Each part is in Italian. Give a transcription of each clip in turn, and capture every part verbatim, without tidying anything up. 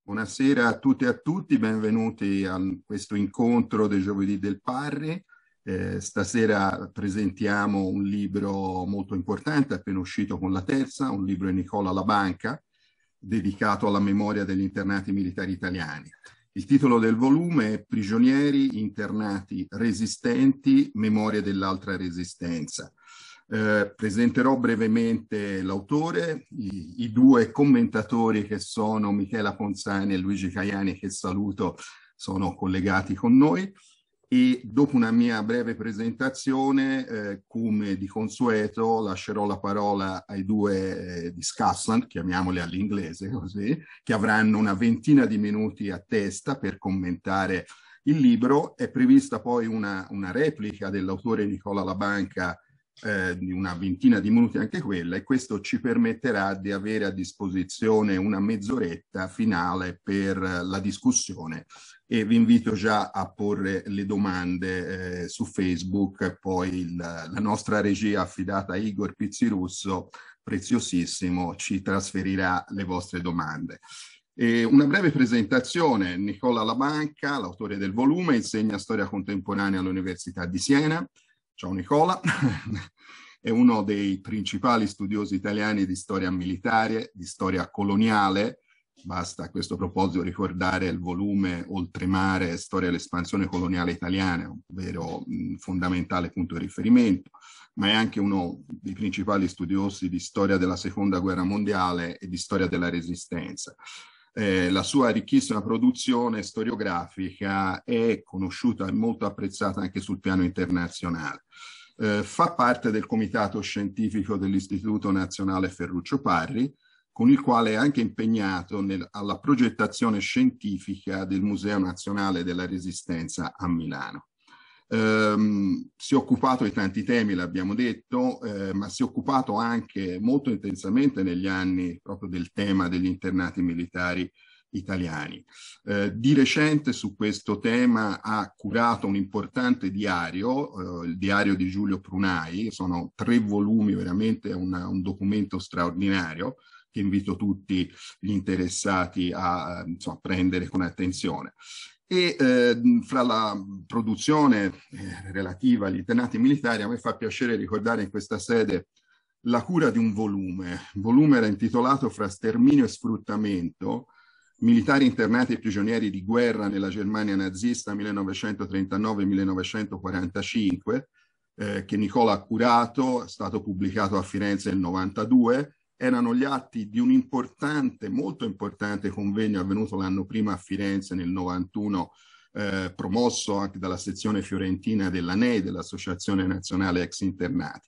Buonasera a tutte e a tutti, benvenuti a questo incontro del Giovedì del Parri. Eh, stasera presentiamo un libro molto importante, appena uscito con la terza, un libro di Nicola Labanca, dedicato alla memoria degli internati militari italiani. Il titolo del volume è Prigionieri, internati resistenti, memoria dell'altra resistenza. Eh, presenterò brevemente l'autore, i, i due commentatori che sono Michela Ponzani e Luigi Caiani, che saluto, sono collegati con noi, e dopo una mia breve presentazione, eh, come di consueto, lascerò la parola ai due eh, discussant, chiamiamoli all'inglese così, che avranno una ventina di minuti a testa per commentare il libro. È prevista poi una, una replica dell'autore Nicola Labanca Eh, di una ventina di minuti anche quella, e questo ci permetterà di avere a disposizione una mezz'oretta finale per la discussione, e vi invito già a porre le domande eh, su Facebook. Poi il, la nostra regia affidata a Igor Pizzirusso, preziosissimo, ci trasferirà le vostre domande. E una breve presentazione: Nicola Labanca, l'autore del volume, insegna storia contemporanea all'Università di Siena. Ciao Nicola, è uno dei principali studiosi italiani di storia militare, di storia coloniale. Basta a questo proposito ricordare il volume Oltremare, Storia dell'espansione coloniale italiana, un vero mh, fondamentale punto di riferimento, ma è anche uno dei principali studiosi di storia della Seconda Guerra Mondiale e di storia della Resistenza. Eh, la sua ricchissima produzione storiografica è conosciuta e molto apprezzata anche sul piano internazionale. Eh, fa parte del comitato scientifico dell'Istituto Nazionale Ferruccio Parri, con il quale è anche impegnato nel, alla progettazione scientifica del Museo Nazionale della Resistenza a Milano. Um, si è occupato di tanti temi, l'abbiamo detto, eh, ma si è occupato anche molto intensamente negli anni proprio del tema degli internati militari italiani. Eh, di recente su questo tema ha curato un importante diario, eh, il diario di Giulio Prunai. Sono tre volumi, veramente una, un documento straordinario che invito tutti gli interessati a, insomma, prendere con attenzione. E eh, fra la produzione eh, relativa agli internati militari, a me fa piacere ricordare in questa sede la cura di un volume. Il volume era intitolato Fra sterminio e sfruttamento, militari internati e prigionieri di guerra nella Germania nazista millenovecentotrentanove millenovecentoquarantacinque, eh, che Nicola ha curato, è stato pubblicato a Firenze nel novantadue. Erano gli atti di un importante, molto importante convegno avvenuto l'anno prima a Firenze nel novantuno, eh, promosso anche dalla sezione fiorentina dell'A N E I, dell'Associazione Nazionale Ex Internati.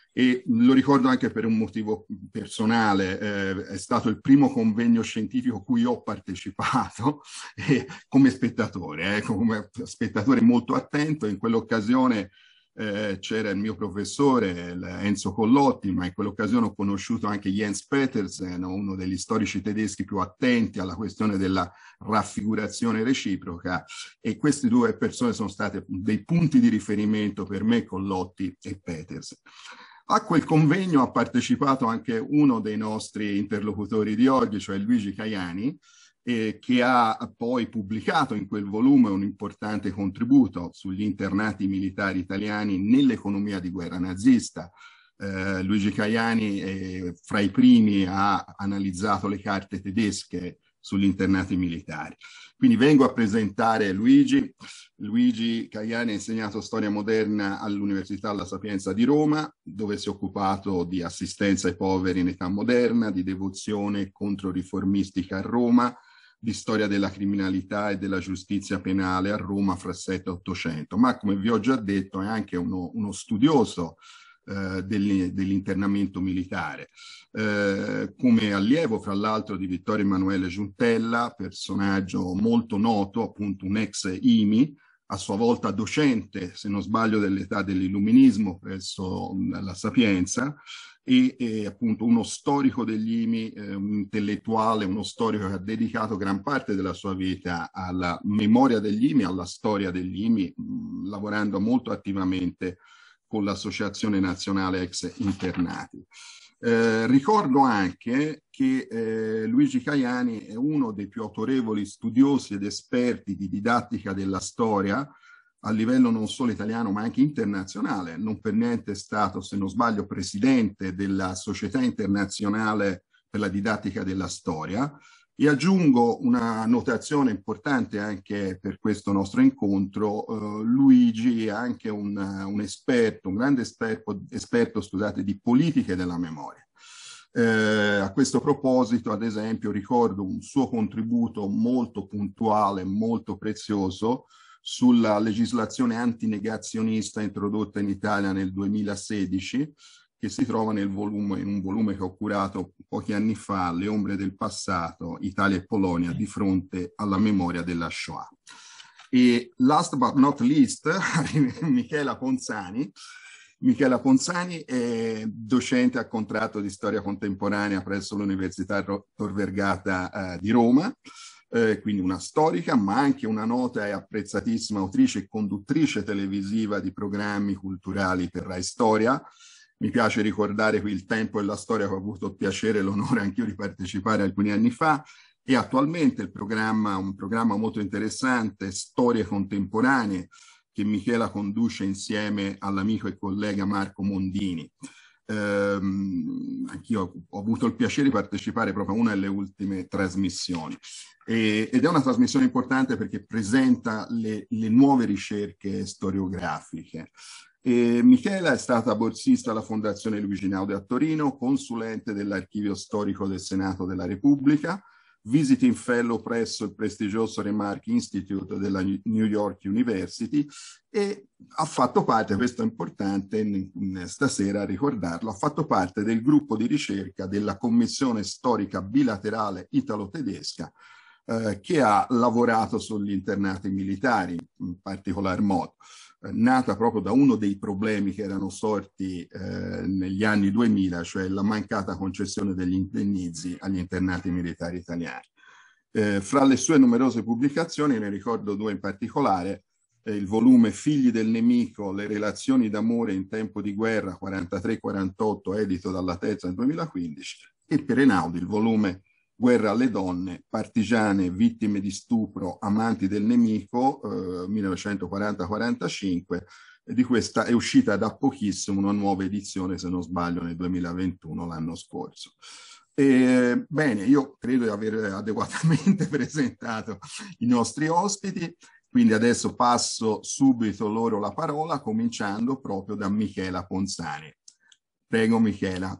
E lo ricordo anche per un motivo personale, eh, è stato il primo convegno scientifico a cui ho partecipato eh, come spettatore, eh, come spettatore molto attento. In quell'occasione Eh, c'era il mio professore Enzo Collotti, ma in quell'occasione ho conosciuto anche Jens Petersen, uno degli storici tedeschi più attenti alla questione della raffigurazione reciproca, e queste due persone sono state dei punti di riferimento per me, Collotti e Petersen. A quel convegno ha partecipato anche uno dei nostri interlocutori di oggi, cioè Luigi Caiani, Eh, che ha poi pubblicato in quel volume un importante contributo sugli internati militari italiani nell'economia di guerra nazista. Eh, Luigi Caiani eh, fra i primi ha analizzato le carte tedesche sugli internati militari. Quindi vengo a presentare Luigi. Luigi Caiani ha insegnato storia moderna all'Università La Sapienza di Roma, dove si è occupato di assistenza ai poveri in età moderna, di devozione controriformistica a Roma, di storia della criminalità e della giustizia penale a Roma fra sette e ottocento, ma come vi ho già detto è anche uno, uno studioso eh, dell'internamento militare. Eh, come allievo, fra l'altro, di Vittorio Emanuele Giuntella, personaggio molto noto, appunto un ex I M I, a sua volta docente, se non sbaglio, dell'età dell'illuminismo presso la Sapienza, e, e appunto uno storico degli I M I, eh, un intellettuale, uno storico che ha dedicato gran parte della sua vita alla memoria degli I M I, alla storia degli I M I, mh, lavorando molto attivamente con l'Associazione Nazionale Ex Internati. Eh, ricordo anche che eh, Luigi Caiani è uno dei più autorevoli studiosi ed esperti di didattica della storia a livello non solo italiano ma anche internazionale. Non per niente è stato, se non sbaglio, presidente della Società Internazionale per la Didattica della Storia. E aggiungo una notazione importante anche per questo nostro incontro: uh, Luigi è anche un, un esperto, un grande esperto, esperto scusate, di politiche della memoria. Eh, a questo proposito, ad esempio, ricordo un suo contributo molto puntuale, molto prezioso sulla legislazione antinegazionista introdotta in Italia nel duemilasedici, che si trova nel volume, in un volume che ho curato pochi anni fa, Le ombre del passato, Italia e Polonia di fronte alla memoria della Shoah. E last but not least, Michela Ponzani. Michela Ponzani è docente a contratto di storia contemporanea presso l'Università Tor Vergata eh, di Roma, eh, quindi una storica, ma anche una nota e apprezzatissima autrice e conduttrice televisiva di programmi culturali per Rai Storia. Mi piace ricordare qui Il Tempo e la Storia, che ho avuto il piacere e l'onore anch'io di partecipare alcuni anni fa, e attualmente il programma, un programma molto interessante, Storie Contemporanee, che Michela conduce insieme all'amico e collega Marco Mondini. Ehm, anch'io ho avuto il piacere di partecipare proprio a una delle ultime trasmissioni. E, ed è una trasmissione importante perché presenta le, le nuove ricerche storiografiche. E Michela è stata borsista alla Fondazione Luigi Einaudi a Torino, consulente dell'Archivio Storico del Senato della Repubblica, visiting fellow presso il prestigioso Remark Institute della New York University, e ha fatto parte, questo è importante stasera ricordarlo, ha fatto parte del gruppo di ricerca della Commissione Storica Bilaterale Italo-Tedesca, eh, che ha lavorato sugli internati militari in particolar modo, eh, nata proprio da uno dei problemi che erano sorti eh, negli anni duemila, cioè la mancata concessione degli indennizzi agli internati militari italiani. Eh, fra le sue numerose pubblicazioni ne ricordo due in particolare: eh, il volume Figli del nemico, le relazioni d'amore in tempo di guerra quarantatré quarantotto, edito dalla Terza nel duemilaquindici, e per Einaudi il volume Guerra alle donne, partigiane, vittime di stupro, amanti del nemico, eh, millenovecentoquaranta quarantacinque. Di questa è uscita da pochissimo una nuova edizione, se non sbaglio, nel duemilaventuno, l'anno scorso. E, bene, io credo di aver adeguatamente presentato i nostri ospiti, quindi adesso passo subito loro la parola, cominciando proprio da Michela Ponzani. Prego, Michela.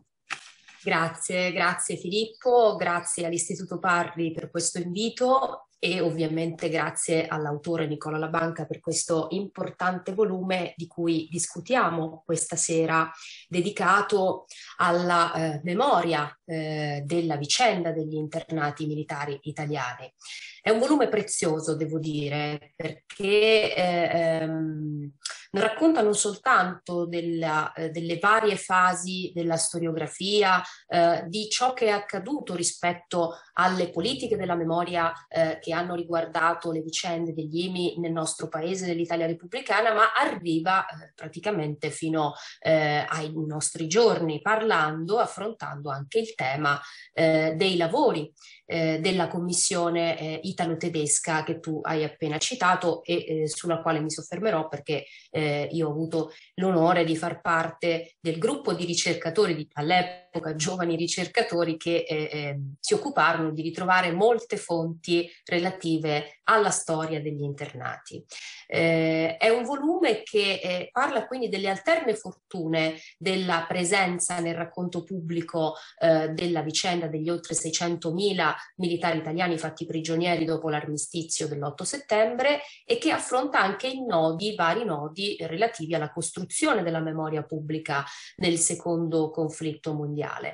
Grazie, grazie Filippo, grazie all'Istituto Parri per questo invito e ovviamente grazie all'autore Nicola Labanca per questo importante volume di cui discutiamo questa sera, dedicato alla eh, memoria eh, della vicenda degli internati militari italiani. È un volume prezioso, devo dire, perché eh, ehm, non racconta non soltanto della, eh, delle varie fasi della storiografia, eh, di ciò che è accaduto rispetto alle politiche della memoria eh, che hanno riguardato le vicende degli I M I nel nostro paese, nell'Italia repubblicana, ma arriva eh, praticamente fino eh, ai nostri giorni, parlando, affrontando anche il tema eh, dei lavori eh, della commissione eh, italo-tedesca che tu hai appena citato e eh, sulla quale mi soffermerò perché eh, io ho avuto l'onore di far parte del gruppo di ricercatori, di, all'epoca giovani ricercatori, che eh, eh, si occuparono di ritrovare molte fonti relative alla storia degli internati. Eh, è un volume che eh, parla quindi delle alterne fortune della presenza nel racconto pubblico eh, della vicenda degli oltre seicentomila militari italiani fatti prigionieri dopo l'armistizio dell'otto settembre e che affronta anche i nodi, i vari nodi relativi alla costruzione della memoria pubblica nel secondo conflitto mondiale.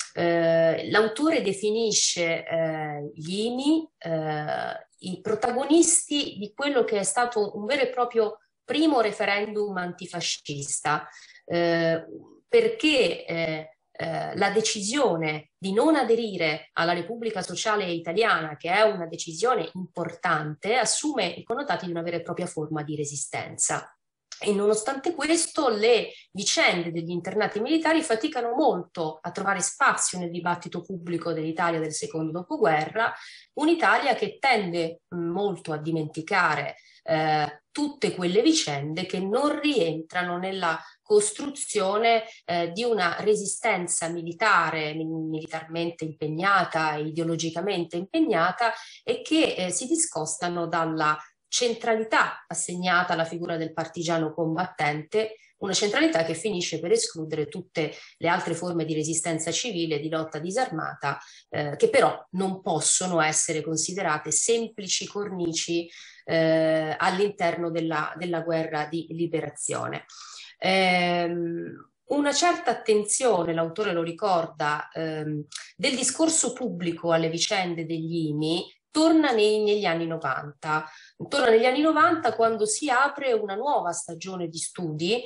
Eh, l'autore definisce eh, gli I M I eh, i protagonisti di quello che è stato un vero e proprio primo referendum antifascista, eh, perché eh, eh, la decisione di non aderire alla Repubblica Sociale Italiana, che è una decisione importante, assume i connotati di una vera e propria forma di resistenza. E nonostante questo le vicende degli internati militari faticano molto a trovare spazio nel dibattito pubblico dell'Italia del secondo dopoguerra, un'Italia che tende molto a dimenticare eh, tutte quelle vicende che non rientrano nella costruzione eh, di una resistenza militare, militarmente impegnata, ideologicamente impegnata, e che eh, si discostano dalla centralità assegnata alla figura del partigiano combattente, una centralità che finisce per escludere tutte le altre forme di resistenza civile, di lotta disarmata, eh, che però non possono essere considerate semplici cornici eh, all'interno della, della guerra di liberazione. Ehm, Una certa attenzione, l'autore lo ricorda, ehm, del discorso pubblico alle vicende degli I M I torna nei, negli anni novanta. Torna negli anni novanta quando si apre una nuova stagione di studi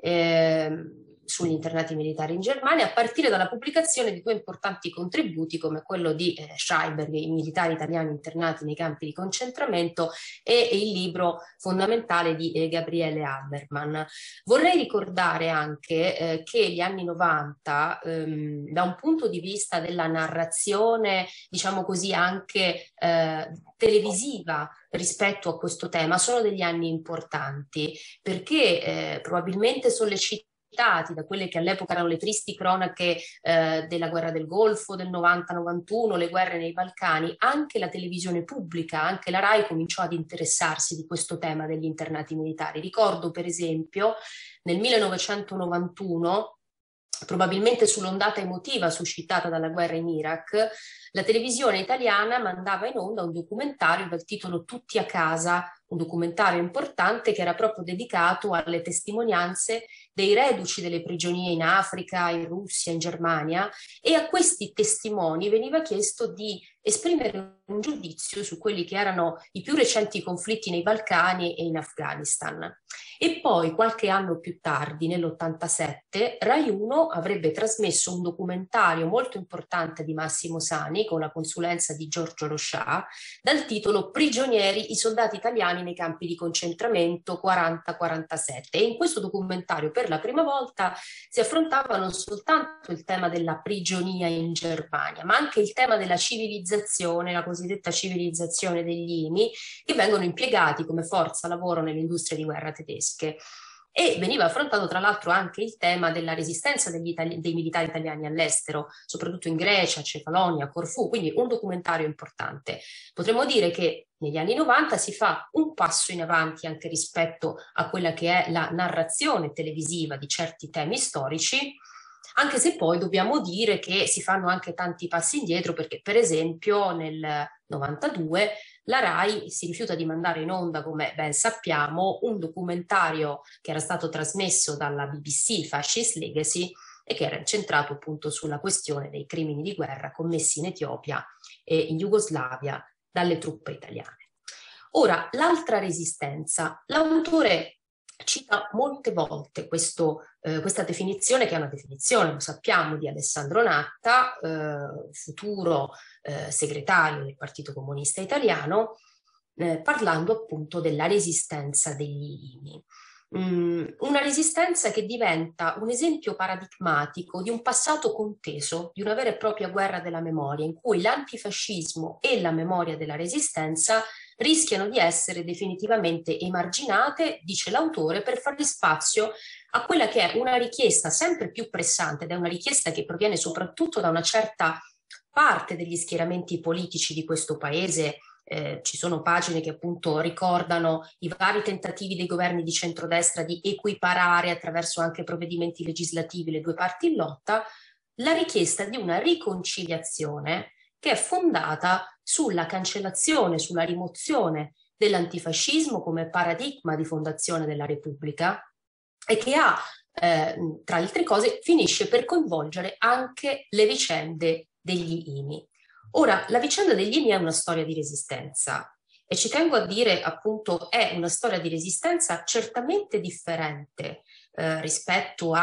eh, sugli internati militari in Germania, a partire dalla pubblicazione di due importanti contributi come quello di eh, Schreiber, i militari italiani internati nei campi di concentramento, e, e il libro fondamentale di eh, Gabriele Habermann. Vorrei ricordare anche eh, che gli anni novanta, ehm, da un punto di vista della narrazione, diciamo così, anche eh, televisiva rispetto a questo tema, sono degli anni importanti, perché eh, probabilmente sollecitati da quelle che all'epoca erano le tristi cronache eh, della guerra del Golfo del novanta novantuno, le guerre nei Balcani, anche la televisione pubblica, anche la RAI cominciò ad interessarsi di questo tema degli internati militari. Ricordo per esempio nel millenovecentonovantuno, probabilmente sull'ondata emotiva suscitata dalla guerra in Iraq, la televisione italiana mandava in onda un documentario dal titolo Tutti a casa, un documentario importante che era proprio dedicato alle testimonianze dei reduci delle prigionie in Africa, in Russia, in Germania, e a questi testimoni veniva chiesto di esprimere un giudizio su quelli che erano i più recenti conflitti nei Balcani e in Afghanistan. E poi qualche anno più tardi, nell'ottantasette, Rai uno avrebbe trasmesso un documentario molto importante di Massimo Sani con la consulenza di Giorgio Roscià dal titolo Prigionieri, i soldati italiani nei campi di concentramento quaranta quarantasette. E in questo documentario per la prima volta si affrontava non soltanto il tema della prigionia in Germania, ma anche il tema della civilizzazione, la cosiddetta civilizzazione degli I M I, che vengono impiegati come forza lavoro nell'industria di guerra tedesche. E veniva affrontato tra l'altro anche il tema della resistenza degli itali- dei militari italiani all'estero, soprattutto in Grecia, Cefalonia, Corfù, quindi un documentario importante. Potremmo dire che negli anni novanta si fa un passo in avanti anche rispetto a quella che è la narrazione televisiva di certi temi storici, anche se poi dobbiamo dire che si fanno anche tanti passi indietro, perché per esempio nel novantadue la RAI si rifiuta di mandare in onda, come ben sappiamo, un documentario che era stato trasmesso dalla B B C, Fascist Legacy, e che era incentrato appunto sulla questione dei crimini di guerra commessi in Etiopia e in Jugoslavia dalle truppe italiane. Ora, l'altra resistenza. L'autore cita molte volte questo, eh, questa definizione, che è una definizione, lo sappiamo, di Alessandro Natta, eh, futuro eh, segretario del Partito Comunista Italiano, eh, parlando appunto della resistenza degli I M I. Mm, una resistenza che diventa un esempio paradigmatico di un passato conteso, di una vera e propria guerra della memoria, in cui l'antifascismo e la memoria della resistenza rischiano di essere definitivamente emarginate, dice l'autore, per fare spazio a quella che è una richiesta sempre più pressante, ed è una richiesta che proviene soprattutto da una certa parte degli schieramenti politici di questo paese. Eh, ci sono pagine che appunto ricordano i vari tentativi dei governi di centrodestra di equiparare attraverso anche provvedimenti legislativi le due parti in lotta, la richiesta di una riconciliazione che è fondata sulla cancellazione, sulla rimozione dell'antifascismo come paradigma di fondazione della Repubblica, e che ha, eh, tra le altre cose, finisce per coinvolgere anche le vicende degli I M I. Ora, la vicenda degli I M I è una storia di resistenza, e ci tengo a dire appunto è una storia di resistenza certamente differente eh, rispetto a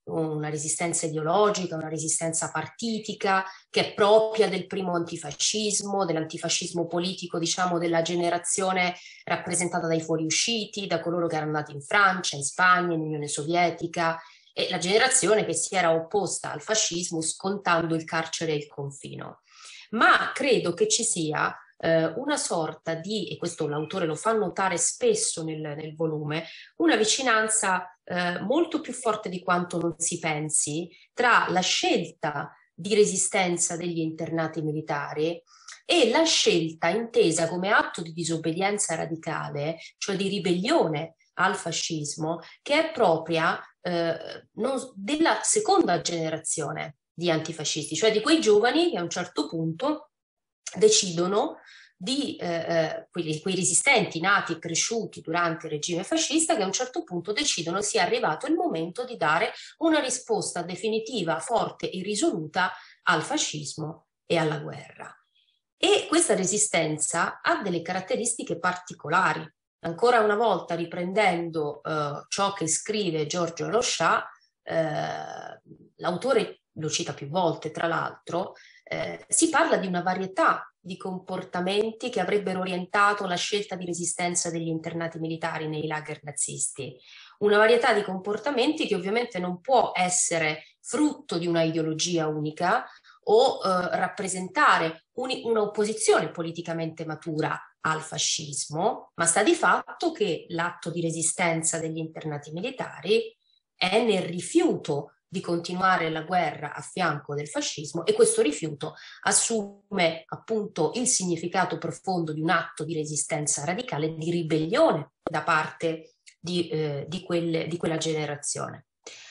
una resistenza ideologica, una resistenza partitica che è propria del primo antifascismo, dell'antifascismo politico, diciamo, della generazione rappresentata dai fuoriusciti, da coloro che erano nati in Francia, in Spagna, in Unione Sovietica, e la generazione che si era opposta al fascismo scontando il carcere e il confino. Ma credo che ci sia eh, una sorta di, e questo l'autore lo fa notare spesso nel, nel volume, una vicinanza eh, molto più forte di quanto non si pensi tra la scelta di resistenza degli internati militari e la scelta intesa come atto di disobbedienza radicale, cioè di ribellione al fascismo, che è propria eh, non, della seconda generazione di antifascisti, cioè di quei giovani che a un certo punto decidono di eh, quei, quei resistenti nati e cresciuti durante il regime fascista, che a un certo punto decidono sia arrivato il momento di dare una risposta definitiva, forte e risoluta al fascismo e alla guerra. E questa resistenza ha delle caratteristiche particolari. Ancora una volta, riprendendo eh, ciò che scrive Giorgio Rochat, eh, l'autore lo cita più volte, tra l'altro, eh, si parla di una varietà di comportamenti che avrebbero orientato la scelta di resistenza degli internati militari nei lager nazisti. Una varietà di comportamenti che ovviamente non può essere frutto di una ideologia unica o eh, rappresentare un'opposizione politicamente matura al fascismo, ma sta di fatto che l'atto di resistenza degli internati militari è nel rifiuto di continuare la guerra a fianco del fascismo, e questo rifiuto assume appunto il significato profondo di un atto di resistenza radicale, di ribellione da parte di, eh, di, quelle, di quella generazione.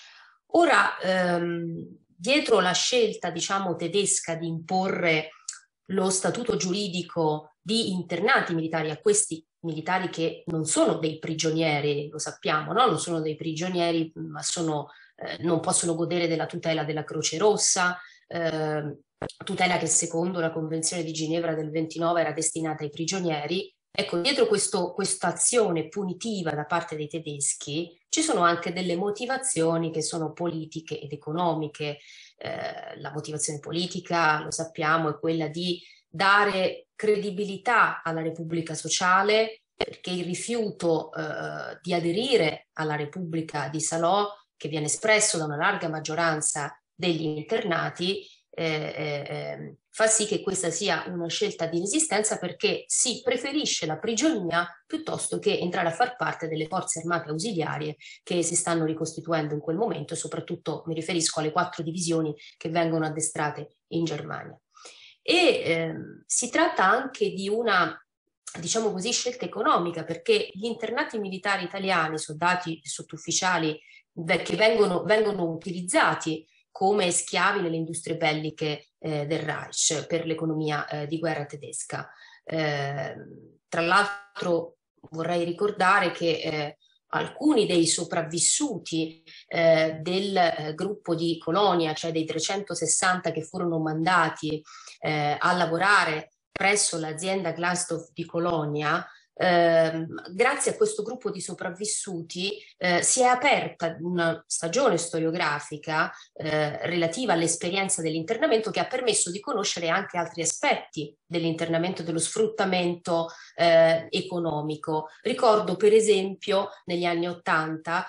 Ora, ehm, dietro la scelta, diciamo, tedesca di imporre lo statuto giuridico di internati militari a questi militari che non sono dei prigionieri, lo sappiamo, no? Non sono dei prigionieri, ma sono, eh, non possono godere della tutela della Croce Rossa, eh, tutela che secondo la Convenzione di Ginevra del ventinove era destinata ai prigionieri. Ecco, dietro questo, questa azione punitiva da parte dei tedeschi ci sono anche delle motivazioni che sono politiche ed economiche. Eh, la motivazione politica, lo sappiamo, è quella di dare credibilità alla Repubblica Sociale, perché il rifiuto eh, di aderire alla Repubblica di Salò, che viene espresso da una larga maggioranza degli internati, eh, eh, fa sì che questa sia una scelta di resistenza, perché si preferisce la prigionia piuttosto che entrare a far parte delle forze armate ausiliarie che si stanno ricostituendo in quel momento, e soprattutto mi riferisco alle quattro divisioni che vengono addestrate in Germania. E eh, si tratta anche di una, diciamo così, scelta economica, perché gli internati militari italiani, soldati e sottufficiali che vengono, vengono utilizzati come schiavi nelle industrie belliche eh, del Reich per l'economia eh, di guerra tedesca. Eh, tra l'altro vorrei ricordare che eh, alcuni dei sopravvissuti eh, del eh, gruppo di Colonia, cioè dei trecentosessanta che furono mandati eh, a lavorare presso l'azienda Glasdorf di Colonia, Eh, grazie a questo gruppo di sopravvissuti eh, si è aperta una stagione storiografica eh, relativa all'esperienza dell'internamento, che ha permesso di conoscere anche altri aspetti dell'internamento, dello sfruttamento eh, economico. Ricordo per esempio negli anni Ottanta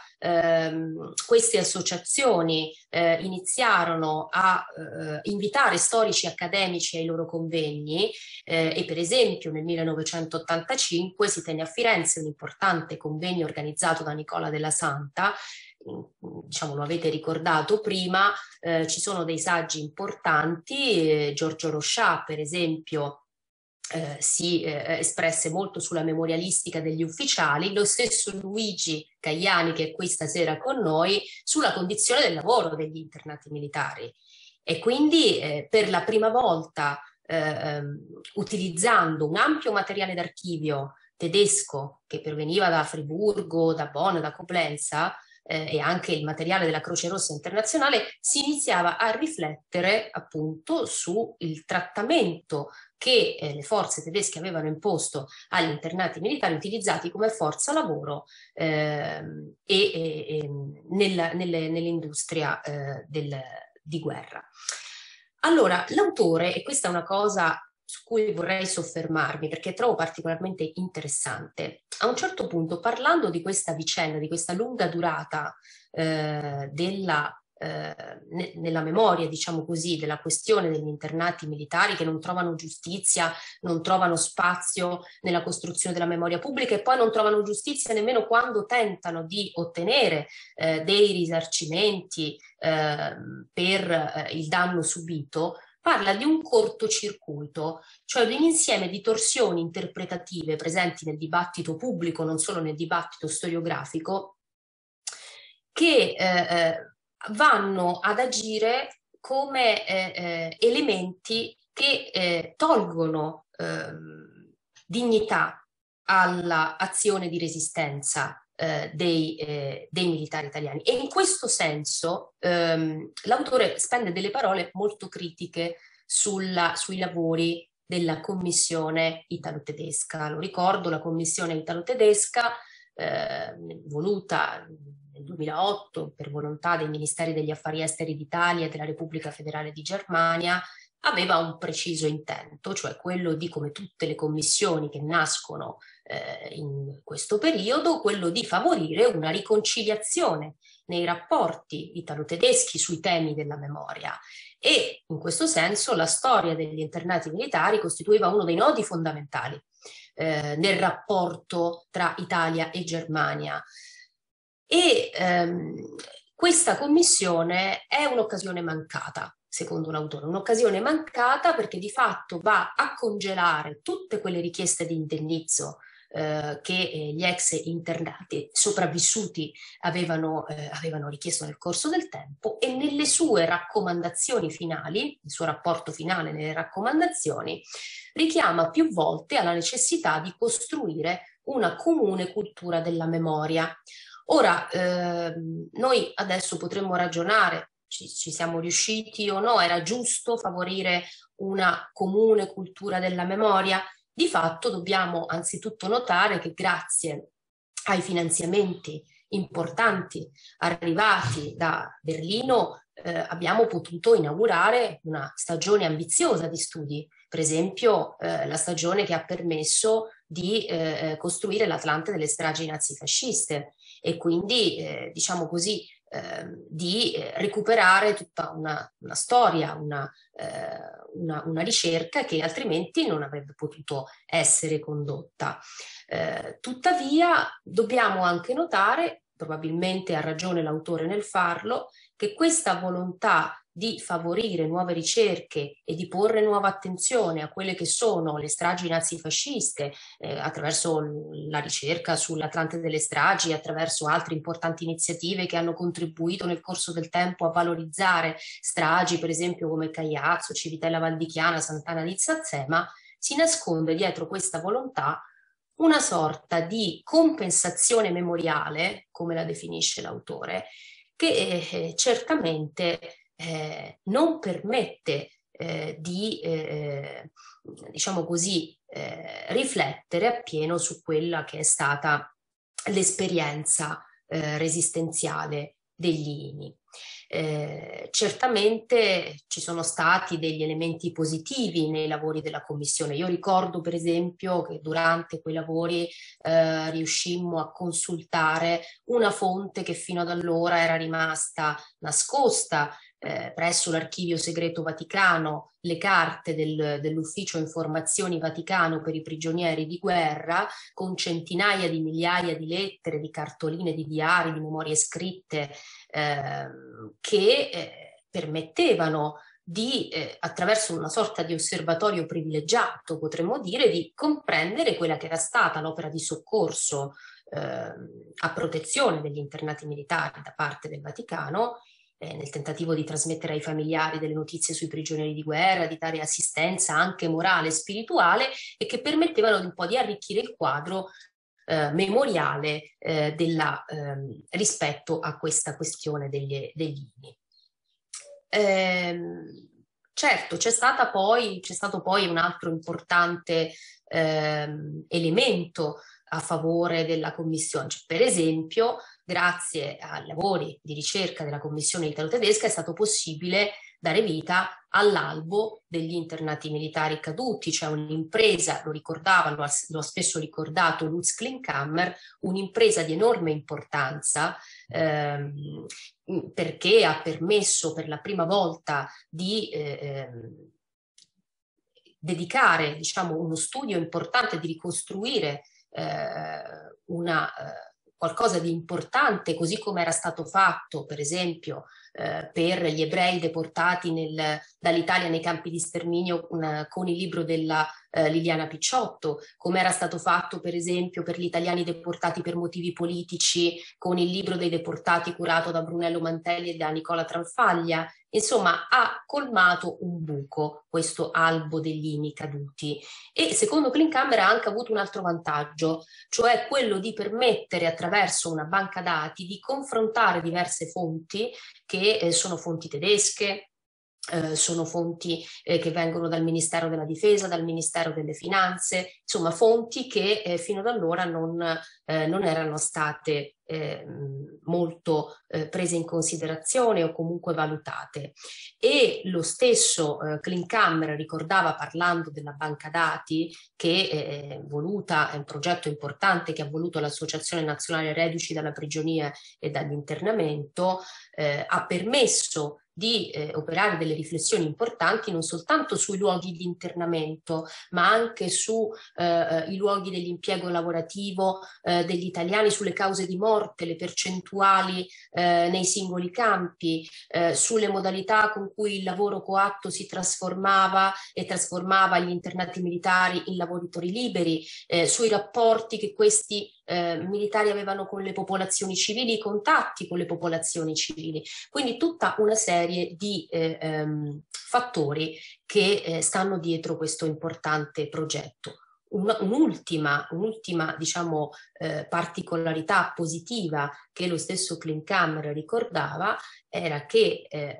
ehm, queste associazioni eh, iniziarono a eh, invitare storici accademici ai loro convegni eh, e per esempio nel millenovecentottantacinque si tenne a Firenze un importante convegno organizzato da Nicola della Santa. Diciamo, lo avete ricordato prima, eh, ci sono dei saggi importanti, eh, Giorgio Rochat per esempio eh, si eh, espresse molto sulla memorialistica degli ufficiali, lo stesso Luigi Cagliani, che è qui stasera con noi, sulla condizione del lavoro degli internati militari. E quindi eh, per la prima volta eh, utilizzando un ampio materiale d'archivio tedesco che proveniva da Friburgo, da Bonn, da Coblenza, eh, e anche il materiale della Croce Rossa Internazionale, si iniziava a riflettere appunto sul trattamento che eh, le forze tedesche avevano imposto agli internati militari utilizzati come forza lavoro ehm, e, e, e nella, nelle, nell'industria eh, del, di guerra. Allora, l'autore, e questa è una cosa su cui vorrei soffermarmi perché trovo particolarmente interessante, a un certo punto, parlando di questa vicenda, di questa lunga durata eh, della Eh, ne, nella memoria, diciamo così, della questione degli internati militari che non trovano giustizia, non trovano spazio nella costruzione della memoria pubblica e poi non trovano giustizia nemmeno quando tentano di ottenere eh, dei risarcimenti eh, per eh, il danno subito, parla di un cortocircuito, cioè di un insieme di torsioni interpretative presenti nel dibattito pubblico, non solo nel dibattito storiografico, che eh, vanno ad agire come eh, eh, elementi che eh, tolgono eh, dignità all'azione di resistenza eh, dei, eh, dei militari italiani. E in questo senso ehm, l'autore spende delle parole molto critiche sulla, sui lavori della commissione italo-tedesca. Lo ricordo, la commissione italo-tedesca eh, voluta nel duemilaotto per volontà dei Ministeri degli Affari Esteri d'Italia e della Repubblica Federale di Germania, aveva un preciso intento, cioè quello di, come tutte le commissioni che nascono eh, in questo periodo, quello di favorire una riconciliazione nei rapporti italo-tedeschi sui temi della memoria. E in questo senso la storia degli internati militari costituiva uno dei nodi fondamentali eh, nel rapporto tra Italia e Germania. E ehm, questa commissione è un'occasione mancata, secondo l'autore, un'occasione mancata perché di fatto va a congelare tutte quelle richieste di indennizzo eh, che eh, gli ex internati sopravvissuti avevano, eh, avevano richiesto nel corso del tempo, e nelle sue raccomandazioni finali, il suo rapporto finale nelle raccomandazioni, richiama più volte alla necessità di costruire una comune cultura della memoria. Ora, eh, noi adesso potremmo ragionare, ci, ci siamo riusciti o no, era giusto favorire una comune cultura della memoria? Di fatto dobbiamo anzitutto notare che grazie ai finanziamenti importanti arrivati da Berlino eh, abbiamo potuto inaugurare una stagione ambiziosa di studi, per esempio eh, la stagione che ha permesso di eh, costruire l'Atlante delle stragi nazifasciste e quindi, eh, diciamo così, eh, di eh, recuperare tutta una, una storia, una, eh, una, una ricerca che altrimenti non avrebbe potuto essere condotta. Eh, tuttavia dobbiamo anche notare, probabilmente ha ragione l'autore nel farlo, che questa volontà di favorire nuove ricerche e di porre nuova attenzione a quelle che sono le stragi nazifasciste eh, attraverso la ricerca sull'Atlante delle stragi, attraverso altre importanti iniziative che hanno contribuito nel corso del tempo a valorizzare stragi, per esempio come Cagliazzo, Civitella Valdichiana, Sant'Anna di Sazzema, si nasconde dietro questa volontà una sorta di compensazione memoriale, come la definisce l'autore, che eh, certamente eh, non permette eh, di, eh, diciamo così, eh, riflettere appieno su quella che è stata l'esperienza eh, resistenziale degli I N I. Eh, certamente ci sono stati degli elementi positivi nei lavori della commissione. Io ricordo per esempio che durante quei lavori eh, riuscimmo a consultare una fonte che fino ad allora era rimasta nascosta eh, presso l'Archivio Segreto Vaticano, le carte del, dell'Ufficio Informazioni Vaticano per i prigionieri di guerra, con centinaia di migliaia di lettere, di cartoline, di diari, di memorie scritte eh, che eh, permettevano di, eh, attraverso una sorta di osservatorio privilegiato, potremmo dire, di comprendere quella che era stata l'opera di soccorso eh, a protezione degli internati militari da parte del Vaticano, eh, nel tentativo di trasmettere ai familiari delle notizie sui prigionieri di guerra, di dare assistenza anche morale e spirituale, e che permettevano un po' di arricchire il quadro eh, memoriale eh, della, ehm, rispetto a questa questione degli, degli I N I. Ehm, certo, c'è stata poi, c'è stato poi un altro importante ehm, elemento a favore della Commissione, cioè, per esempio, grazie ai lavori di ricerca della Commissione italo-tedesca è stato possibile dare vita all'albo degli internati militari caduti, cioè un'impresa, lo ricordava, lo ha, lo ha spesso ricordato Lutz Klinkhammer, un'impresa di enorme importanza ehm, perché ha permesso per la prima volta di eh, dedicare, diciamo, uno studio importante, di ricostruire eh, una, eh, qualcosa di importante, così come era stato fatto, per esempio, eh, per gli ebrei deportati nel, dall'Italia nei campi di sterminio una, con il libro della eh, Liliana Picciotto, come era stato fatto, per esempio, per gli italiani deportati per motivi politici con il libro dei deportati curato da Brunello Mantelli e da Nicola Tranfaglia. Insomma, ha colmato un buco questo albo degli I N I caduti e secondo Klinkhammer ha anche avuto un altro vantaggio, cioè quello di permettere attraverso una banca dati di confrontare diverse fonti che eh, sono fonti tedesche, Eh, sono fonti eh, che vengono dal Ministero della Difesa, dal Ministero delle Finanze, insomma fonti che eh, fino ad allora non, eh, non erano state eh, molto eh, prese in considerazione o comunque valutate. E lo stesso eh, Klinkhammer ricordava, parlando della banca dati, che è voluta, è un progetto importante che ha voluto l'Associazione Nazionale Reduci dalla Prigionia e dall'Internamento, eh, ha permesso di eh, operare delle riflessioni importanti non soltanto sui luoghi di internamento, ma anche sui eh, luoghi dell'impiego lavorativo eh, degli italiani, sulle cause di morte, le percentuali eh, nei singoli campi, eh, sulle modalità con cui il lavoro coatto si trasformava e trasformava gli internati militari in lavoratori liberi, eh, sui rapporti che questi eh, militari avevano con le popolazioni civili, i contatti con le popolazioni civili. Quindi tutta una serie di eh, ehm, fattori che eh, stanno dietro questo importante progetto. Un'ultima, un'ultima diciamo, eh, particolarità positiva che lo stesso Klinkhammer ricordava era che eh,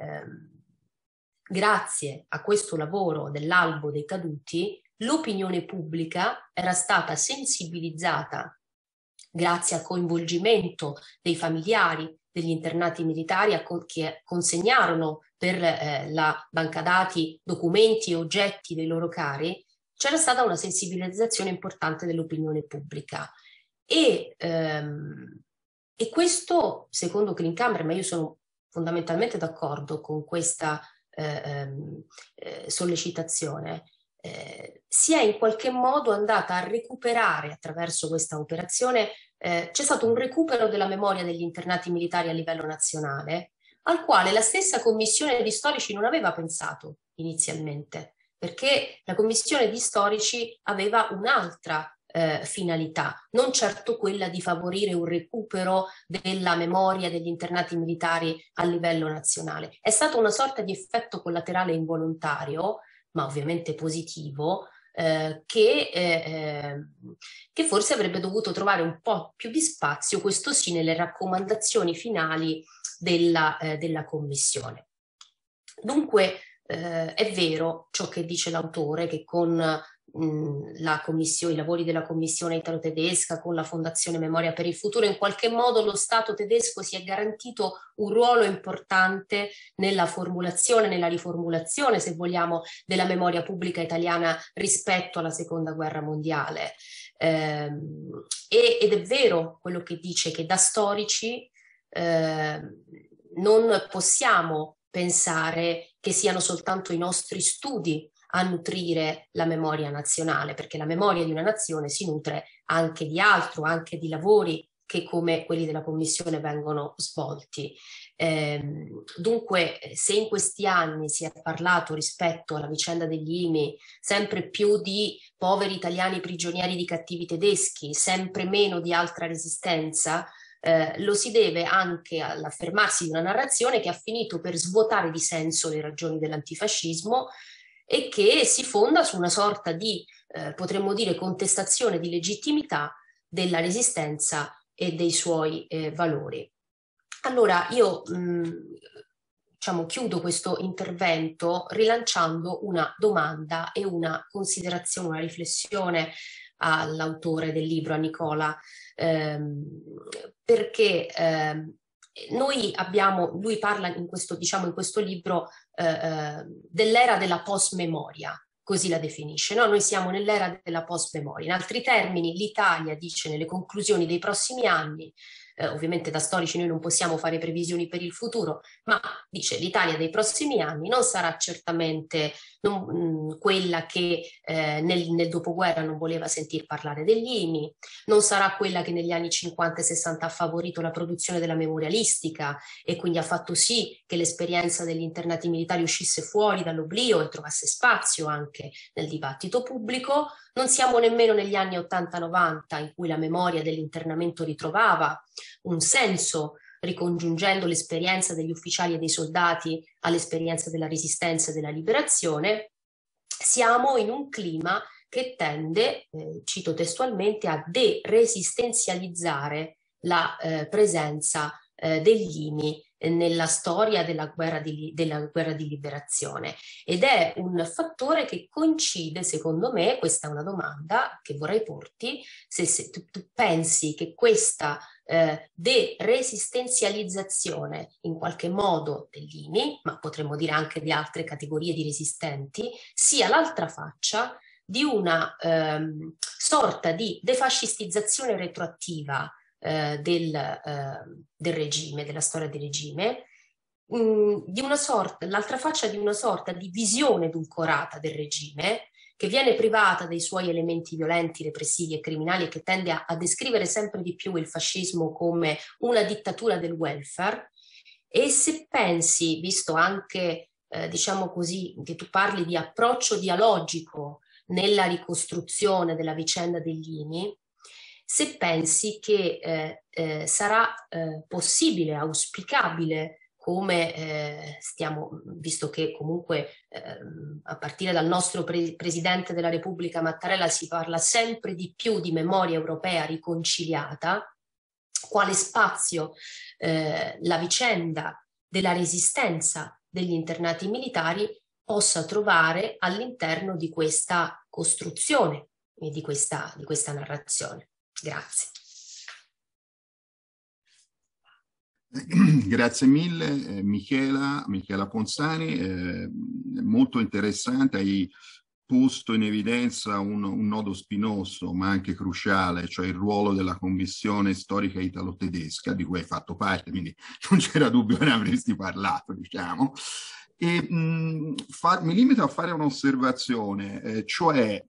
grazie a questo lavoro dell'albo dei caduti l'opinione pubblica era stata sensibilizzata grazie al coinvolgimento dei familiari degli internati militari a con- che consegnarono per eh, la banca dati documenti e oggetti dei loro cari, c'era stata una sensibilizzazione importante dell'opinione pubblica. E, ehm, e questo, secondo Klinkhammer, ma io sono fondamentalmente d'accordo con questa eh, ehm, eh, sollecitazione, eh, si è in qualche modo andata a recuperare attraverso questa operazione, eh, c'è stato un recupero della memoria degli internati militari a livello nazionale, al quale la stessa commissione di storici non aveva pensato inizialmente, perché la commissione di storici aveva un'altra eh, finalità, non certo quella di favorire un recupero della memoria degli internati militari a livello nazionale. È stato una sorta di effetto collaterale involontario, ma ovviamente positivo, eh, che, eh, che forse avrebbe dovuto trovare un po' più di spazio, questo sì, nelle raccomandazioni finali della, eh, della Commissione. Dunque eh, è vero ciò che dice l'autore, che con mh, la commissione, i lavori della Commissione italo-tedesca, con la Fondazione Memoria per il Futuro, in qualche modo lo Stato tedesco si è garantito un ruolo importante nella formulazione, nella riformulazione, se vogliamo, della memoria pubblica italiana rispetto alla Seconda Guerra Mondiale. Eh, ed è vero quello che dice, che da storici eh, non possiamo pensare che siano soltanto i nostri studi a nutrire la memoria nazionale, perché la memoria di una nazione si nutre anche di altro, anche di lavori che come quelli della Commissione vengono svolti. Eh, dunque, se in questi anni si è parlato rispetto alla vicenda degli I M I sempre più di poveri italiani prigionieri di cattivi tedeschi, sempre meno di altra resistenza, Eh, lo si deve anche all'affermarsi di una narrazione che ha finito per svuotare di senso le ragioni dell'antifascismo e che si fonda su una sorta di, eh, potremmo dire, contestazione di legittimità della resistenza e dei suoi eh, valori. Allora io mh, diciamo, chiudo questo intervento rilanciando una domanda e una considerazione, una riflessione all'autore del libro, a Nicola, ehm, perché ehm, noi abbiamo, lui parla in questo, diciamo, in questo libro eh, eh, dell'era della post-memoria, così la definisce, no? Noi siamo nell'era della post-memoria. In altri termini, l'Italia, dice nelle conclusioni dei prossimi anni, eh, ovviamente da storici noi non possiamo fare previsioni per il futuro, ma dice l'Italia dei prossimi anni non sarà certamente non, mh, quella che eh, nel, nel dopoguerra non voleva sentir parlare degli I M I, non sarà quella che negli anni cinquanta e sessanta ha favorito la produzione della memorialistica e quindi ha fatto sì che l'esperienza degli internati militari uscisse fuori dall'oblio e trovasse spazio anche nel dibattito pubblico. Non siamo nemmeno negli anni ottanta novanta, in cui la memoria dell'internamento ritrovava un senso, ricongiungendo l'esperienza degli ufficiali e dei soldati all'esperienza della resistenza e della liberazione. Siamo in un clima che tende, eh, cito testualmente, a deresistenzializzare la eh, presenza eh, degli I M I nella storia della guerra, di, della guerra di liberazione, ed è un fattore che coincide, secondo me, questa è una domanda che vorrei porti, se, se tu, tu pensi che questa eh, deresistenzializzazione in qualche modo degli I M I, ma potremmo dire anche di altre categorie di resistenti, sia l'altra faccia di una ehm, sorta di defascistizzazione retroattiva Eh, del, eh, del regime, della storia del regime, mh, di una sorta, l'altra faccia di una sorta di visione edulcorata del regime che viene privata dei suoi elementi violenti, repressivi e criminali e che tende a, a descrivere sempre di più il fascismo come una dittatura del welfare. E se pensi, visto anche, eh, diciamo così, che tu parli di approccio dialogico nella ricostruzione della vicenda degli I M I, se pensi che eh, eh, sarà eh, possibile, auspicabile, come eh, stiamo, visto che comunque eh, a partire dal nostro pre- Presidente della Repubblica Mattarella si parla sempre di più di memoria europea riconciliata, quale spazio eh, la vicenda della resistenza degli internati militari possa trovare all'interno di questa costruzione e di questa, di questa narrazione. Grazie. Grazie mille eh, Michela, Michela Ponzani, eh, molto interessante, hai posto in evidenza un, un nodo spinoso ma anche cruciale, cioè il ruolo della Commissione Storica Italo-Tedesca, di cui hai fatto parte, quindi non c'era dubbio che ne avresti parlato, diciamo. E, mh, fa, mi limito a fare un'osservazione, eh, cioè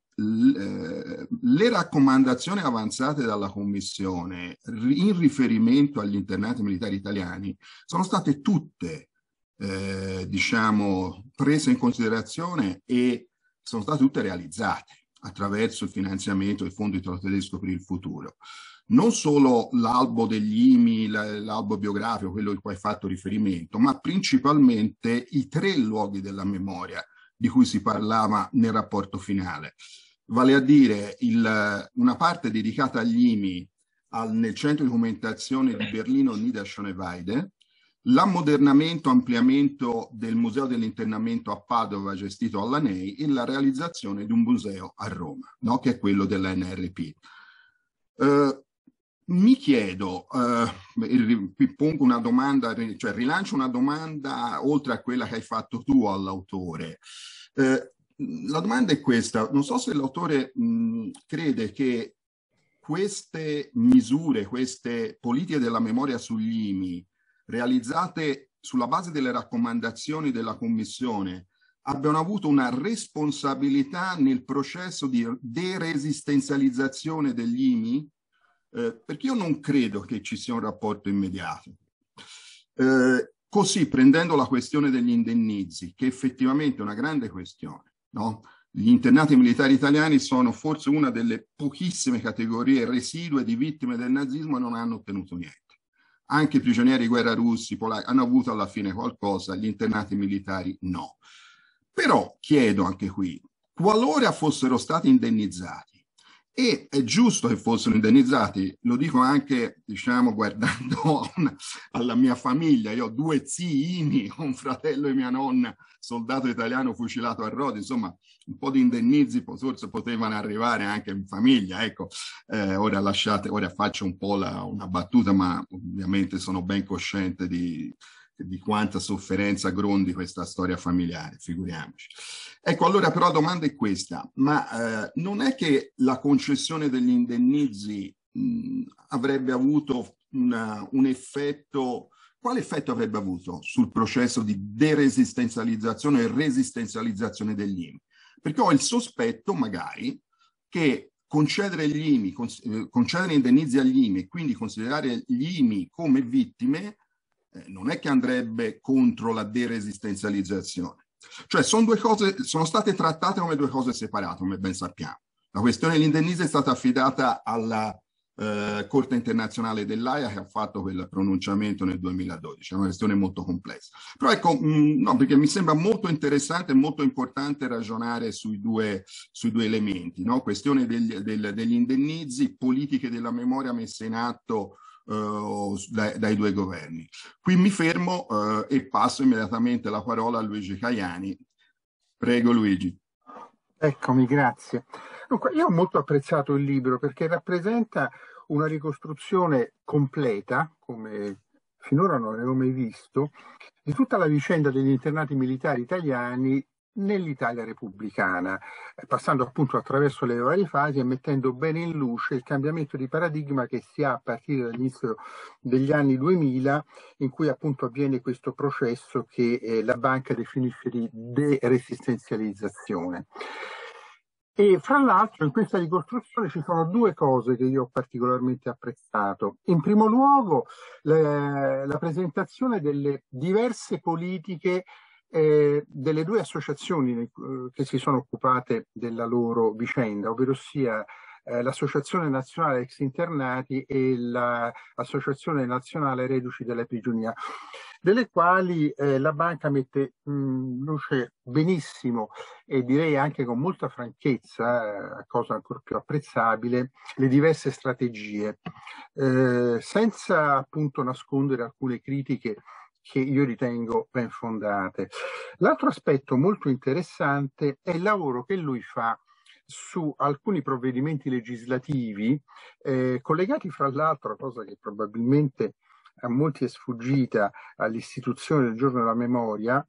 le raccomandazioni avanzate dalla Commissione in riferimento agli internati militari italiani sono state tutte eh, diciamo prese in considerazione e sono state tutte realizzate attraverso il finanziamento del Fondo Italo-Tedesco per il futuro. Non solo l'albo degli I M I, l'albo biografico, quello a cui hai fatto riferimento, ma principalmente i tre luoghi della memoria di cui si parlava nel rapporto finale, vale a dire il, una parte dedicata agli I M I al, nel centro di documentazione di Berlino Niederschöne Weide, l'ammodernamento, ampliamento del Museo dell'Internamento a Padova gestito alla N E I e la realizzazione di un museo a Roma, no? Che è quello della N R P. Uh, mi chiedo, uh, pongo una domanda, cioè rilancio una domanda oltre a quella che hai fatto tu all'autore. Uh, la domanda è questa, non so se l'autore crede che queste misure, queste politiche della memoria sugli I M I, realizzate sulla base delle raccomandazioni della Commissione, abbiano avuto una responsabilità nel processo di deresistenzializzazione degli I M I, eh, perché io non credo che ci sia un rapporto immediato. Eh, così, prendendo la questione degli indennizi, che effettivamente è una grande questione, no? Gli internati militari italiani sono forse una delle pochissime categorie residue di vittime del nazismo e non hanno ottenuto niente. Anche i prigionieri di guerra russi, polacchi, hanno avuto alla fine qualcosa, gli internati militari no. Però chiedo anche qui, qualora fossero stati indennizzati E è giusto che fossero indennizzati, lo dico anche, diciamo, guardando una, alla mia famiglia. Io ho due ziini, un fratello e mia nonna, soldato italiano fucilato a Rodi, insomma, un po' di indennizi forse potevano arrivare anche in famiglia. Ecco, eh, ora lasciate, ora faccio un po' la, una battuta, ma ovviamente sono ben cosciente di, di quanta sofferenza grondi questa storia familiare, figuriamoci. Ecco, allora però la domanda è questa, ma eh, non è che la concessione degli indennizi mh, avrebbe avuto una, un effetto, quale effetto avrebbe avuto sul processo di deresistenzializzazione e resistenzializzazione degli I M I? Perché ho il sospetto, magari, che concedere gli I M I, concedere indennizi agli I M I e quindi considerare gli I M I come vittime eh, non è che andrebbe contro la deresistenzializzazione. Cioè sono due cose, sono state trattate come due cose separate, come ben sappiamo. La questione dell'indennizzo è stata affidata alla eh, Corte internazionale dell'Aia, che ha fatto quel pronunciamento nel duemiladodici, è una questione molto complessa. Però ecco, mh, no, perché mi sembra molto interessante e molto importante ragionare sui due, sui due elementi, no? Questione degli, del, degli indennizi, politiche della memoria messe in atto Uh, dai, dai due governi. Qui mi fermo uh, e passo immediatamente la parola a Luigi Caiani. Prego Luigi. Eccomi, grazie. Dunque, io ho molto apprezzato il libro perché rappresenta una ricostruzione completa, come finora non avevo mai visto, di tutta la vicenda degli internati militari italiani nell'Italia repubblicana, passando appunto attraverso le varie fasi e mettendo bene in luce il cambiamento di paradigma che si ha a partire dall'inizio degli anni duemila, in cui appunto avviene questo processo che eh, la banca definisce di deresistenzializzazione. E fra l'altro in questa ricostruzione ci sono due cose che io ho particolarmente apprezzato. In primo luogo le, la presentazione delle diverse politiche Eh, delle due associazioni eh, che si sono occupate della loro vicenda, ovvero sia eh, l'Associazione Nazionale Ex Internati e l'Associazione Nazionale Reduci della Prigionia, delle quali eh, la banca mette in luce benissimo e direi anche con molta franchezza, eh, cosa ancora più apprezzabile, le diverse strategie, eh, senza appunto nascondere alcune critiche che io ritengo ben fondate. L'altro aspetto molto interessante è il lavoro che lui fa su alcuni provvedimenti legislativi eh, collegati fra l'altro, cosa che probabilmente a molti è sfuggita, all'istituzione del Giorno della Memoria,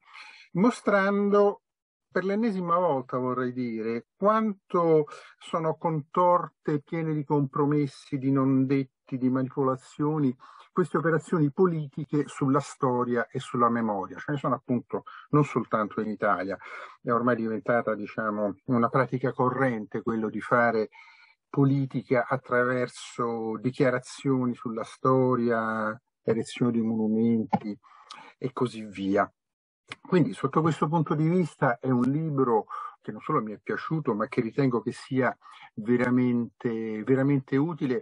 mostrando per l'ennesima volta, vorrei dire, quanto sono contorte, piene di compromessi, di non detti, di manipolazioni, queste operazioni politiche sulla storia e sulla memoria. Ce ne sono appunto non soltanto in Italia, è ormai diventata, diciamo, una pratica corrente quello di fare politica attraverso dichiarazioni sulla storia, erezione di monumenti e così via. Quindi sotto questo punto di vista è un libro che non solo mi è piaciuto, ma che ritengo che sia veramente, veramente utile,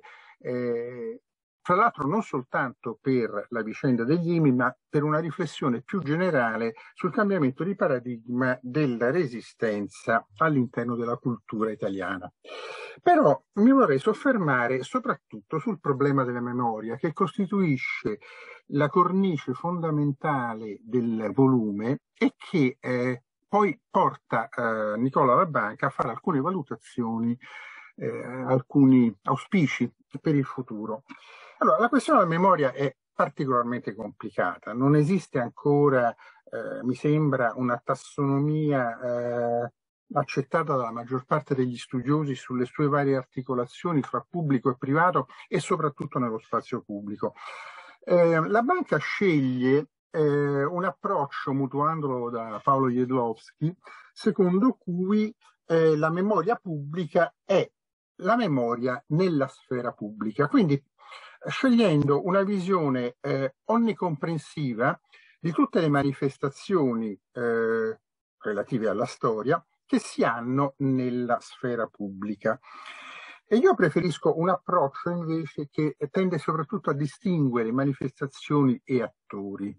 eh, fra l'altro non soltanto per la vicenda degli I M I, ma per una riflessione più generale sul cambiamento di paradigma della resistenza all'interno della cultura italiana. Però mi vorrei soffermare soprattutto sul problema della memoria, che costituisce la cornice fondamentale del volume e che eh, poi porta eh, Nicola La Banca a fare alcune valutazioni, eh, alcuni auspici per il futuro. Allora, la questione della memoria è particolarmente complicata, non esiste ancora, eh, mi sembra, una tassonomia eh, accettata dalla maggior parte degli studiosi sulle sue varie articolazioni fra pubblico e privato e soprattutto nello spazio pubblico. Eh, la banca sceglie eh, un approccio, mutuandolo da Paolo Jedlowski, secondo cui eh, la memoria pubblica è la memoria nella sfera pubblica, quindi scegliendo una visione eh, onnicomprensiva di tutte le manifestazioni eh, relative alla storia che si hanno nella sfera pubblica. E io preferisco un approccio invece che tende soprattutto a distinguere manifestazioni e attori.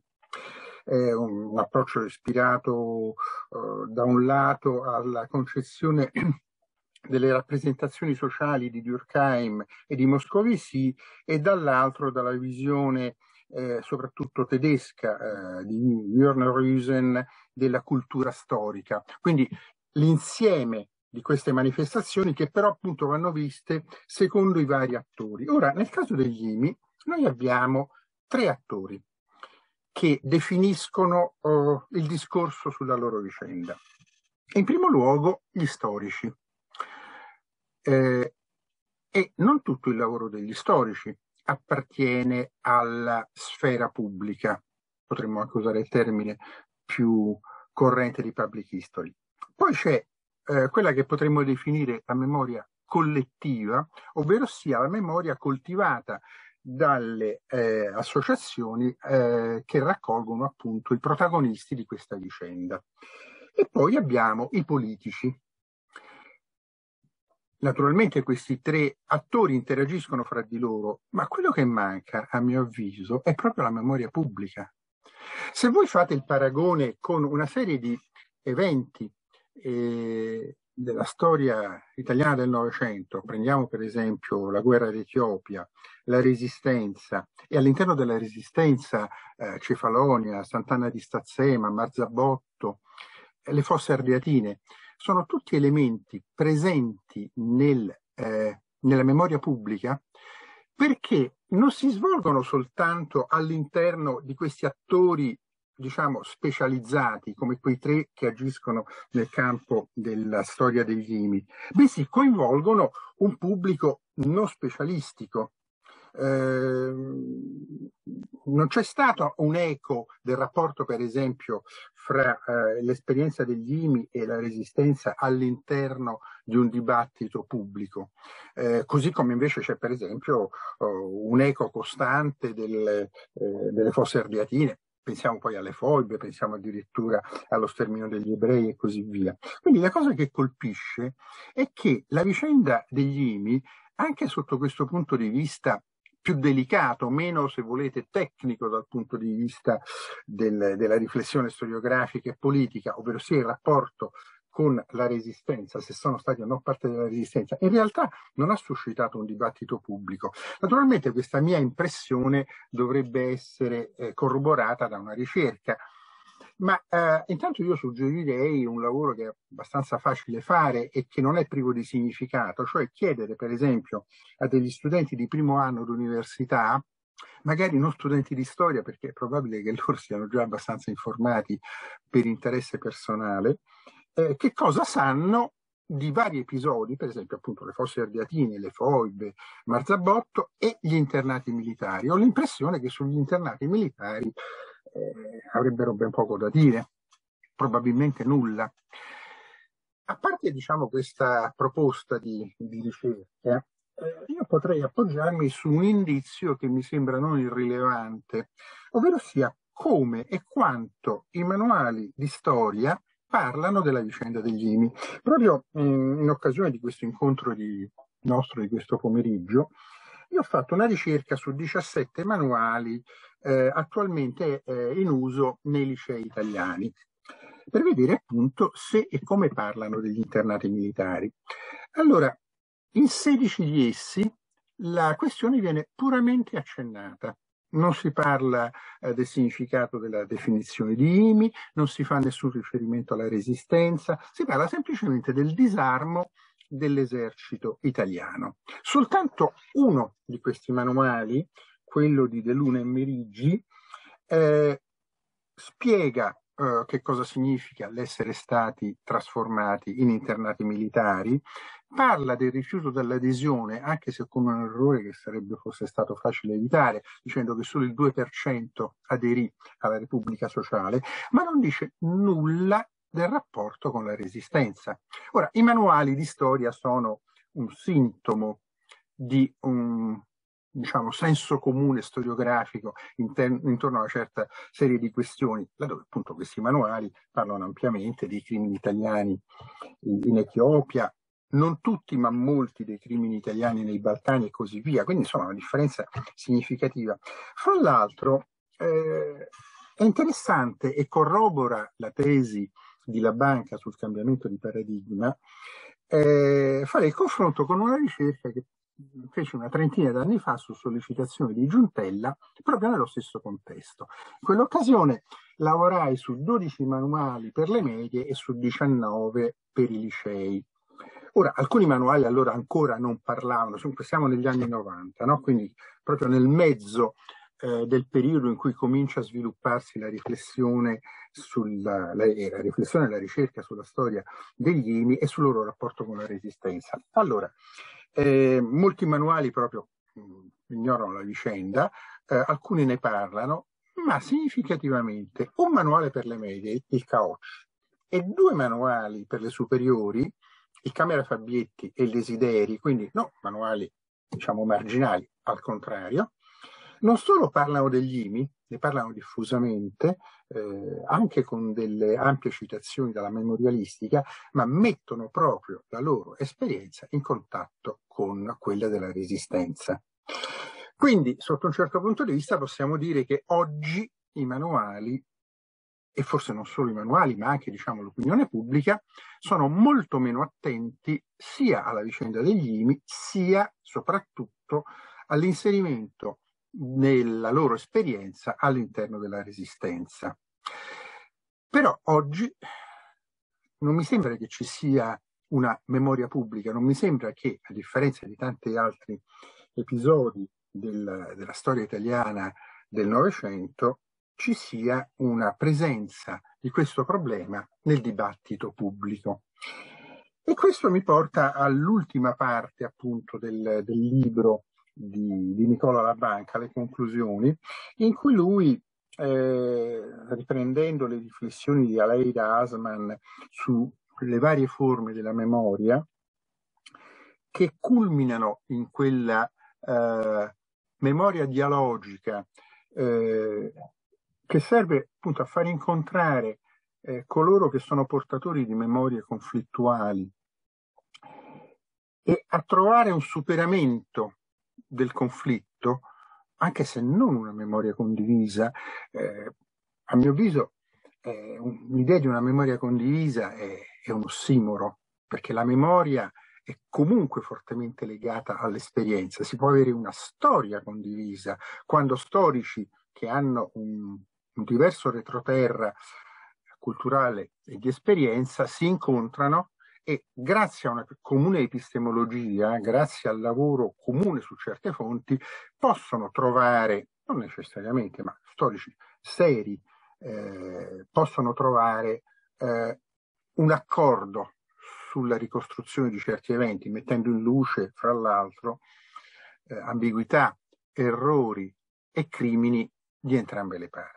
È un, un approccio ispirato eh, da un lato alla concezione delle rappresentazioni sociali di Durkheim e di Moscovici, e dall'altro dalla visione eh, soprattutto tedesca eh, di Werner Rüsen della cultura storica. Quindi l'insieme di queste manifestazioni, che però appunto vanno viste secondo i vari attori. Ora, nel caso degli I M I, noi abbiamo tre attori che definiscono oh, il discorso sulla loro vicenda. In primo luogo gli storici. Eh, e non tutto il lavoro degli storici appartiene alla sfera pubblica, potremmo anche usare il termine più corrente di public history. Poi c'è eh, quella che potremmo definire la memoria collettiva, ovvero sia la memoria coltivata dalle eh, associazioni eh, che raccolgono appunto i protagonisti di questa vicenda. E poi abbiamo i politici. Naturalmente questi tre attori interagiscono fra di loro, ma quello che manca, a mio avviso, è proprio la memoria pubblica. Se voi fate il paragone con una serie di eventi eh, della storia italiana del Novecento, prendiamo per esempio la guerra d'Etiopia, la Resistenza, e all'interno della Resistenza eh, Cefalonia, Sant'Anna di Stazzema, Marzabotto, le Fosse Ardeatine, sono tutti elementi presenti nel, eh, nella memoria pubblica, perché non si svolgono soltanto all'interno di questi attori, diciamo, specializzati, come quei tre che agiscono nel campo della storia degli I M I, bensì coinvolgono un pubblico non specialistico. Eh, non c'è stato un eco del rapporto, per esempio, fra eh, l'esperienza degli I M I e la Resistenza all'interno di un dibattito pubblico, eh, così come invece c'è per esempio oh, un eco costante del, eh, delle Fosse Ardeatine. Pensiamo poi alle foibe, pensiamo addirittura allo sterminio degli ebrei e così via. Quindi la cosa che colpisce è che la vicenda degli I M I, anche sotto questo punto di vista più delicato, meno, se volete, tecnico dal punto di vista del, della riflessione storiografica e politica, ovvero sia il rapporto con la Resistenza, se sono stati o no parte della Resistenza, in realtà non ha suscitato un dibattito pubblico. Naturalmente questa mia impressione dovrebbe essere eh, corroborata da una ricerca, ma eh, intanto io suggerirei un lavoro che è abbastanza facile fare e che non è privo di significato, cioè chiedere per esempio a degli studenti di primo anno d'università, magari non studenti di storia perché è probabile che loro siano già abbastanza informati per interesse personale, eh, che cosa sanno di vari episodi, per esempio appunto le Fosse Ardeatine, le foibe, Marzabotto e gli internati militari. Ho l'impressione che sugli internati militari eh, avrebbero ben poco da dire, probabilmente nulla. A parte, diciamo, questa proposta di, di ricerca, eh, io potrei appoggiarmi su un indizio che mi sembra non irrilevante, ovvero sia come e quanto i manuali di storia parlano della vicenda degli I M I. Proprio in, in occasione di questo incontro di, nostro di questo pomeriggio, io ho fatto una ricerca su diciassette manuali eh, attualmente eh, in uso nei licei italiani, per vedere appunto se e come parlano degli internati militari. Allora, in sedici di essi la questione viene puramente accennata. Non si parla eh, del significato della definizione di I M I, non si fa nessun riferimento alla Resistenza, si parla semplicemente del disarmo dell'esercito italiano. Soltanto uno di questi manuali, quello di De Luna e Merigi, eh, spiega Uh, che cosa significa l'essere stati trasformati in internati militari, parla del rifiuto dell'adesione, anche se con un errore che sarebbe fosse stato facile evitare, dicendo che solo il due per cento aderì alla Repubblica Sociale, ma non dice nulla del rapporto con la Resistenza. Ora, i manuali di storia sono un sintomo di un, diciamo, senso comune storiografico intorno a una certa serie di questioni, laddove appunto questi manuali parlano ampiamente dei crimini italiani in Etiopia, non tutti ma molti dei crimini italiani nei Balcani e così via, quindi insomma una differenza significativa. Fra l'altro eh, è interessante e corrobora la tesi di La Banca sul cambiamento di paradigma eh, fare il confronto con una ricerca che fece una trentina d'anni fa su sollecitazione di Giuntella, proprio nello stesso contesto. In quell'occasione lavorai su dodici manuali per le medie e su diciannove per i licei. Ora, alcuni manuali allora ancora non parlavano, siamo negli anni novanta, no? Quindi proprio nel mezzo eh, del periodo in cui comincia a svilupparsi la riflessione sulla la, la riflessione e la ricerca sulla storia degli I M I e sul loro rapporto con la resistenza. Allora, eh, molti manuali proprio mh, ignorano la vicenda, eh, alcuni ne parlano, ma significativamente un manuale per le medie, il C A O C, e due manuali per le superiori, il Camera Fabbietti e il Desideri, quindi no manuali diciamo marginali, al contrario, non solo parlano degli I M I, ne parlano diffusamente, eh, anche con delle ampie citazioni dalla memorialistica, ma mettono proprio la loro esperienza in contatto con quella della resistenza. Quindi, sotto un certo punto di vista, possiamo dire che oggi i manuali, e forse non solo i manuali, ma anche diciamo l'opinione pubblica, sono molto meno attenti sia alla vicenda degli I M I, sia soprattutto all'inserimento nella loro esperienza all'interno della resistenza. Però oggi non mi sembra che ci sia una memoria pubblica, non mi sembra che, a differenza di tanti altri episodi del, della storia italiana del Novecento, ci sia una presenza di questo problema nel dibattito pubblico. E questo mi porta all'ultima parte appunto del, del libro di, di Nicola Labanca, le conclusioni, in cui lui, eh, riprendendo le riflessioni di Aleida Hasman sulle varie forme della memoria, che culminano in quella eh, memoria dialogica eh, che serve appunto a far incontrare eh, coloro che sono portatori di memorie conflittuali e a trovare un superamento del conflitto, anche se non una memoria condivisa. Eh, a mio avviso eh, l'idea di una memoria condivisa è, è un ossimoro, perché la memoria è comunque fortemente legata all'esperienza. Si può avere una storia condivisa quando storici che hanno un, un diverso retroterra culturale e di esperienza si incontrano e grazie a una comune epistemologia, grazie al lavoro comune su certe fonti, possono trovare, non necessariamente, ma storici seri, eh, possono trovare eh, un accordo sulla ricostruzione di certi eventi, mettendo in luce, fra l'altro, eh, ambiguità, errori e crimini di entrambe le parti.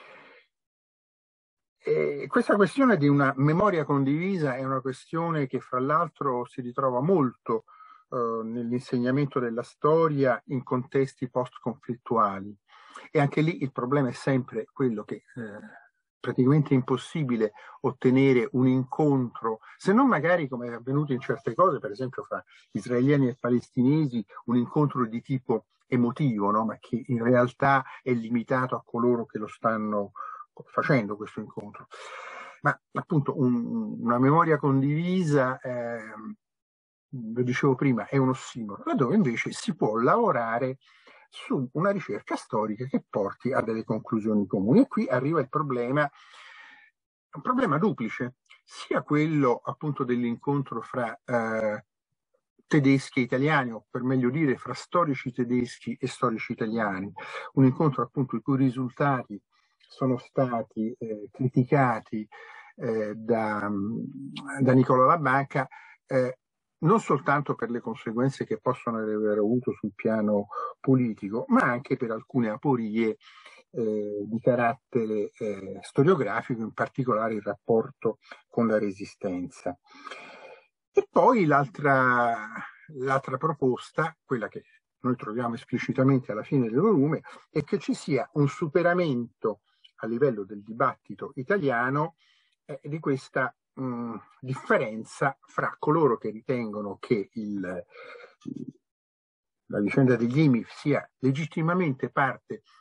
E questa questione di una memoria condivisa è una questione che, fra l'altro, si ritrova molto eh, nell'insegnamento della storia in contesti post-conflittuali. E anche lì il problema è sempre quello che eh, praticamente è impossibile ottenere un incontro, se non magari, come è avvenuto in certe cose, per esempio fra israeliani e palestinesi, un incontro di tipo emotivo, no? Ma che in realtà è limitato a coloro che lo stanno facendo questo incontro. Ma appunto un, una memoria condivisa, eh, lo dicevo prima, è un ossimoro, laddove invece si può lavorare su una ricerca storica che porti a delle conclusioni comuni. E qui arriva il problema, un problema duplice, sia quello appunto dell'incontro fra eh, tedeschi e italiani, o per meglio dire fra storici tedeschi e storici italiani, un incontro appunto i cui risultati sono stati eh, criticati eh, da, da Nicola Labanca, eh, non soltanto per le conseguenze che possono aver avuto sul piano politico, ma anche per alcune aporie eh, di carattere eh, storiografico, in particolare il rapporto con la resistenza. E poi l'altra, l'altra proposta, quella che noi troviamo esplicitamente alla fine del volume, è che ci sia un superamento a livello del dibattito italiano eh, di questa mh, differenza fra coloro che ritengono che il, la vicenda degli I M I sia legittimamente parte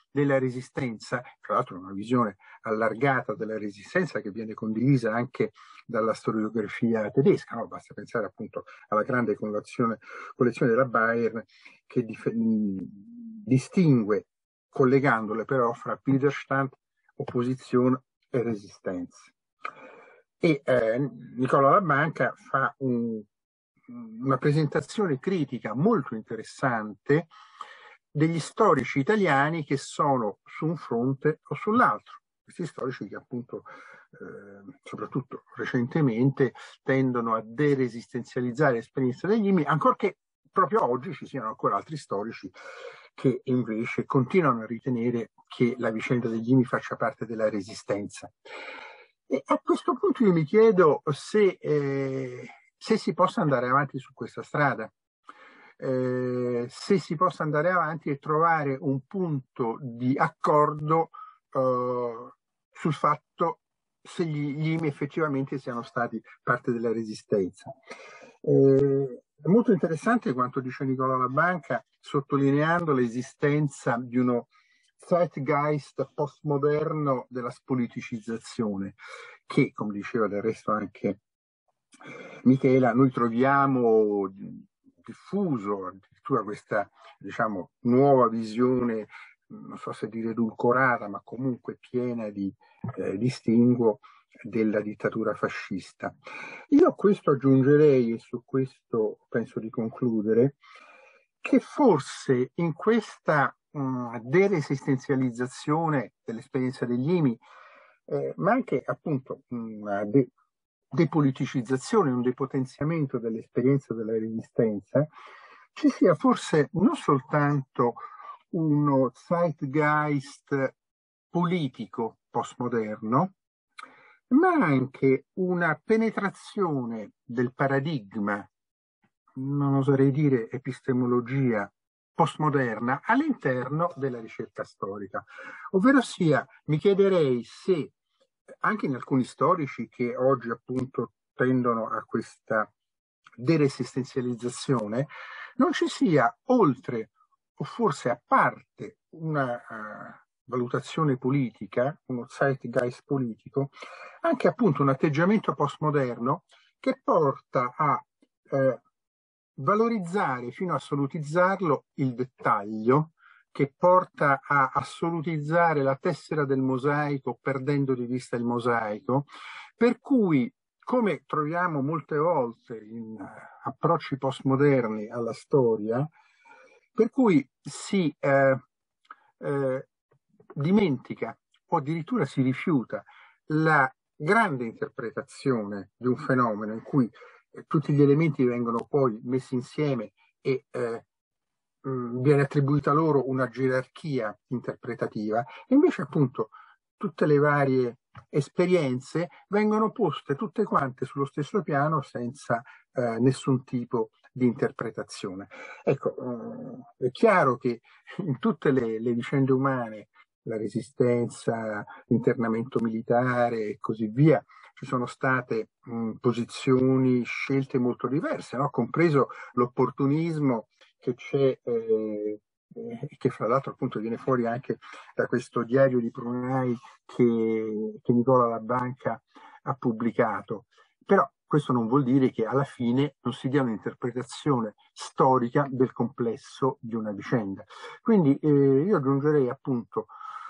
della Resistenza, tra l'altro una visione allargata della Resistenza che viene condivisa anche dalla storiografia tedesca, no? Basta pensare appunto alla grande collezione, collezione della Bayern che dif- distingue, collegandole però fra Widerstand, opposizione e resistenza. E eh, Nicola La Banca fa un, una presentazione critica molto interessante degli storici italiani che sono su un fronte o sull'altro. Questi storici che appunto, eh, soprattutto recentemente, tendono a deresistenzializzare l'esperienza degli I M I, ancorché proprio oggi ci siano ancora altri storici che invece continuano a ritenere che la vicenda degli I M I faccia parte della resistenza. E a questo punto io mi chiedo se, eh, se si possa andare avanti su questa strada. Eh, se si possa andare avanti e trovare un punto di accordo eh, sul fatto se gli, gli I M I effettivamente siano stati parte della resistenza. Eh, è molto interessante quanto dice Nicola La Banca, sottolineando l'esistenza di uno zeitgeist postmoderno della spoliticizzazione, che, come diceva del resto anche Michela, noi troviamo diffuso addirittura questa, diciamo, nuova visione, non so se dire edulcorata, ma comunque piena di eh, distinguo della dittatura fascista. Io a questo aggiungerei, e su questo penso di concludere, che forse in questa mh, deresistenzializzazione dell'esperienza degli I M I, eh, ma anche appunto una de- depoliticizzazione, un depotenziamento dell'esperienza della resistenza, ci sia forse non soltanto uno zeitgeist politico postmoderno, ma anche una penetrazione del paradigma, non oserei dire epistemologia postmoderna, all'interno della ricerca storica. Ovvero sia, mi chiederei se anche in alcuni storici che oggi appunto tendono a questa deresistenzializzazione, non ci sia, oltre o forse a parte una uh, valutazione politica, uno zeitgeist politico, anche appunto un atteggiamento postmoderno che porta a eh, valorizzare fino a assolutizzarlo il dettaglio, che porta a assolutizzare la tessera del mosaico perdendo di vista il mosaico, per cui, come troviamo molte volte in approcci postmoderni alla storia, per cui si eh, eh, dimentica o addirittura si rifiuta la grande interpretazione di un fenomeno in cui eh, tutti gli elementi vengono poi messi insieme e eh, mh, viene attribuita loro una gerarchia interpretativa, e invece appunto tutte le varie esperienze vengono poste tutte quante sullo stesso piano senza eh, nessun tipo di interpretazione. Ecco, eh, è chiaro che in tutte le, le vicende umane, la resistenza, l'internamento militare e così via, ci sono state mh, posizioni, scelte molto diverse, no? Compreso l'opportunismo che c'è, eh, che fra l'altro appunto viene fuori anche da questo diario di Prunai che, che Nicola La Banca ha pubblicato. Però questo non vuol dire che alla fine non si dia un'interpretazione storica del complesso di una vicenda. Quindi eh, io aggiungerei appunto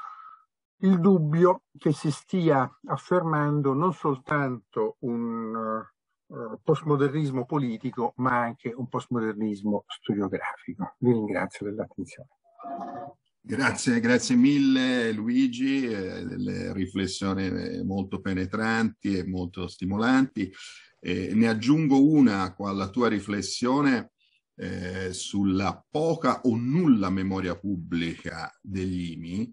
il dubbio che si stia affermando non soltanto un uh, postmodernismo politico, ma anche un postmodernismo storiografico. Vi ringrazio dell'attenzione. Grazie, grazie mille Luigi, eh, delle riflessioni molto penetranti e molto stimolanti. Eh, ne aggiungo una alla tua riflessione eh, sulla poca o nulla memoria pubblica degli I M I,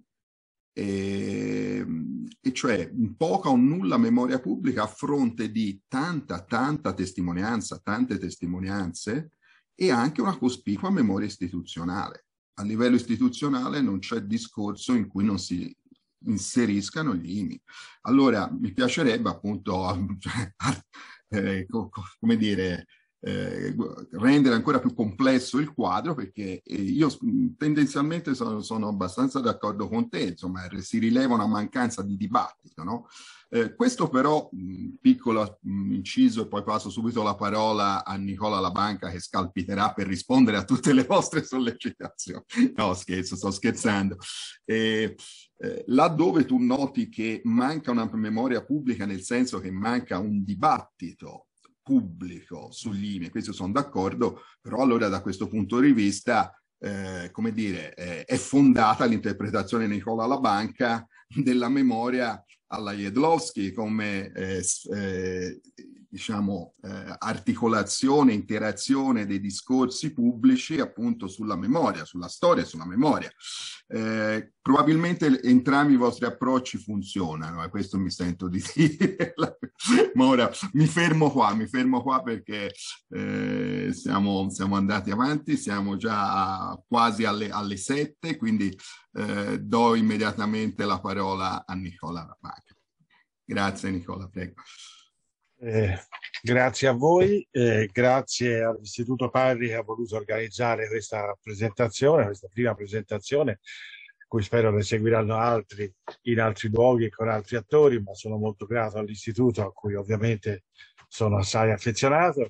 e, e cioè poca o nulla memoria pubblica a fronte di tanta, tanta testimonianza, tante testimonianze e anche una cospicua memoria istituzionale. A livello istituzionale non c'è discorso in cui non si inseriscano gli I M I. Allora mi piacerebbe appunto, eh, come dire, eh, rendere ancora più complesso il quadro, perché eh, io tendenzialmente sono, sono abbastanza d'accordo con te, insomma, si rileva una mancanza di dibattito, no? Eh, questo però, mh, piccolo mh, inciso, e poi passo subito la parola a Nicola Labanca che scalpiterà per rispondere a tutte le vostre sollecitazioni. No, scherzo, sto scherzando. Eh, eh, laddove tu noti che manca una memoria pubblica, nel senso che manca un dibattito pubblico sugli I M E, questo sono d'accordo, però allora da questo punto di vista, eh, come dire, eh, è fondata l'interpretazione di Nicola Labanca della memoria alla Jedlowski come eh, eh, diciamo eh, articolazione, interazione dei discorsi pubblici appunto sulla memoria, sulla storia e sulla memoria. Eh, probabilmente entrambi i vostri approcci funzionano, e questo mi sento di dire. Ma ora mi fermo qua, mi fermo qua perché eh, siamo, siamo andati avanti, siamo già quasi alle, alle sette, quindi eh, do immediatamente la parola a Nicola Labanca. Grazie Nicola, prego. Eh, grazie a voi, eh, grazie all'Istituto Parri che ha voluto organizzare questa presentazione, questa prima presentazione, cui spero ne seguiranno altri in altri luoghi e con altri attori, ma sono molto grato all'Istituto, a cui ovviamente sono assai affezionato.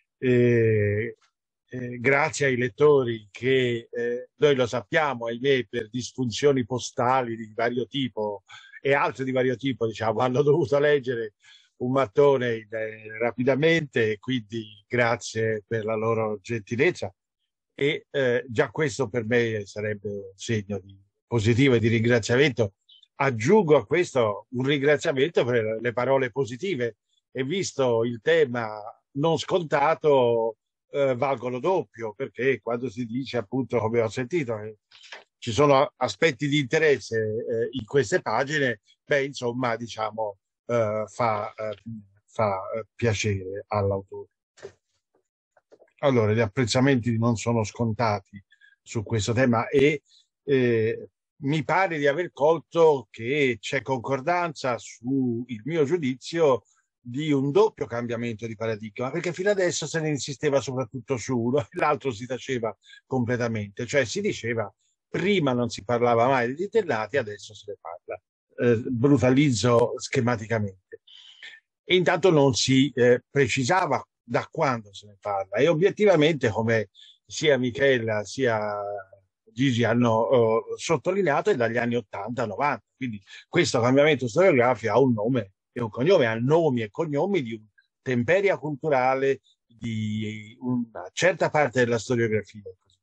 E, eh, grazie ai lettori che eh, noi lo sappiamo, ahimè, per disfunzioni postali di vario tipo e altre di vario tipo, diciamo, hanno dovuto leggere un mattone eh, rapidamente, e quindi grazie per la loro gentilezza, e eh, già questo per me sarebbe un segno di positivo e di ringraziamento. Aggiungo a questo un ringraziamento per le parole positive, e visto il tema non scontato eh, valgono doppio, perché quando si dice, appunto, come ho sentito, che ci sono aspetti di interesse eh, in queste pagine, beh, insomma, diciamo, Uh, fa, uh, fa uh, piacere all'autore. Allora, gli apprezzamenti non sono scontati su questo tema, e eh, mi pare di aver colto che c'è concordanza sul mio giudizio di un doppio cambiamento di paradigma, perché fino adesso se ne insisteva soprattutto su uno e l'altro si taceva completamente, cioè si diceva prima non si parlava mai degli internati, adesso se ne parla. Eh, brutalizzo schematicamente, e intanto non si eh, precisava da quando se ne parla, e obiettivamente, come sia Michela sia Gigi hanno eh, sottolineato, è dagli anni ottanta novanta, quindi questo cambiamento storiografico ha un nome e un cognome, ha nomi e cognomi di un temperia culturale di una certa parte della storiografia.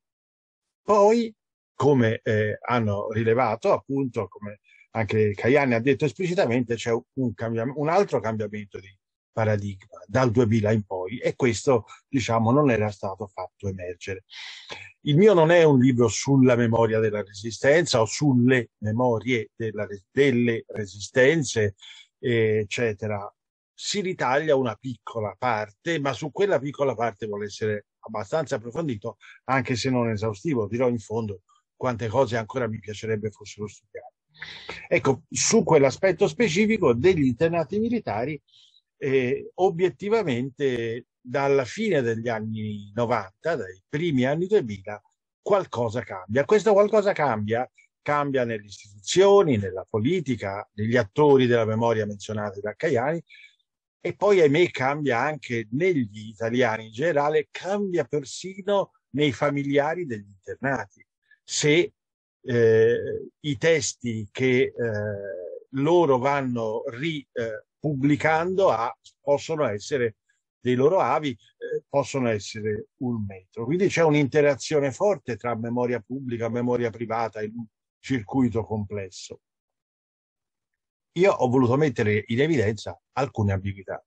Poi, come eh, hanno rilevato, appunto, come anche Caiani ha detto esplicitamente, c'è un, un altro cambiamento di paradigma dal duemila in poi, e questo, diciamo, non era stato fatto emergere. Il mio non è un libro sulla memoria della Resistenza o sulle memorie della, delle resistenze, eccetera. Si ritaglia una piccola parte, ma su quella piccola parte vuole essere abbastanza approfondito, anche se non esaustivo. Dirò in fondo quante cose ancora mi piacerebbe fossero studiate. Ecco, su quell'aspetto specifico degli internati militari, eh, obiettivamente dalla fine degli anni novanta, dai primi anni duemila, qualcosa cambia. Questo qualcosa cambia, cambia nelle istituzioni, nella politica, negli attori della memoria menzionati da Caiani, e poi, ahimè, cambia anche negli italiani in generale, cambia persino nei familiari degli internati. Se Eh, i testi che eh, loro vanno ripubblicando eh, possono essere dei loro avi, eh, possono essere un metro. Quindi c'è un'interazione forte tra memoria pubblica e memoria privata in un circuito complesso. Io ho voluto mettere in evidenza alcune ambiguità.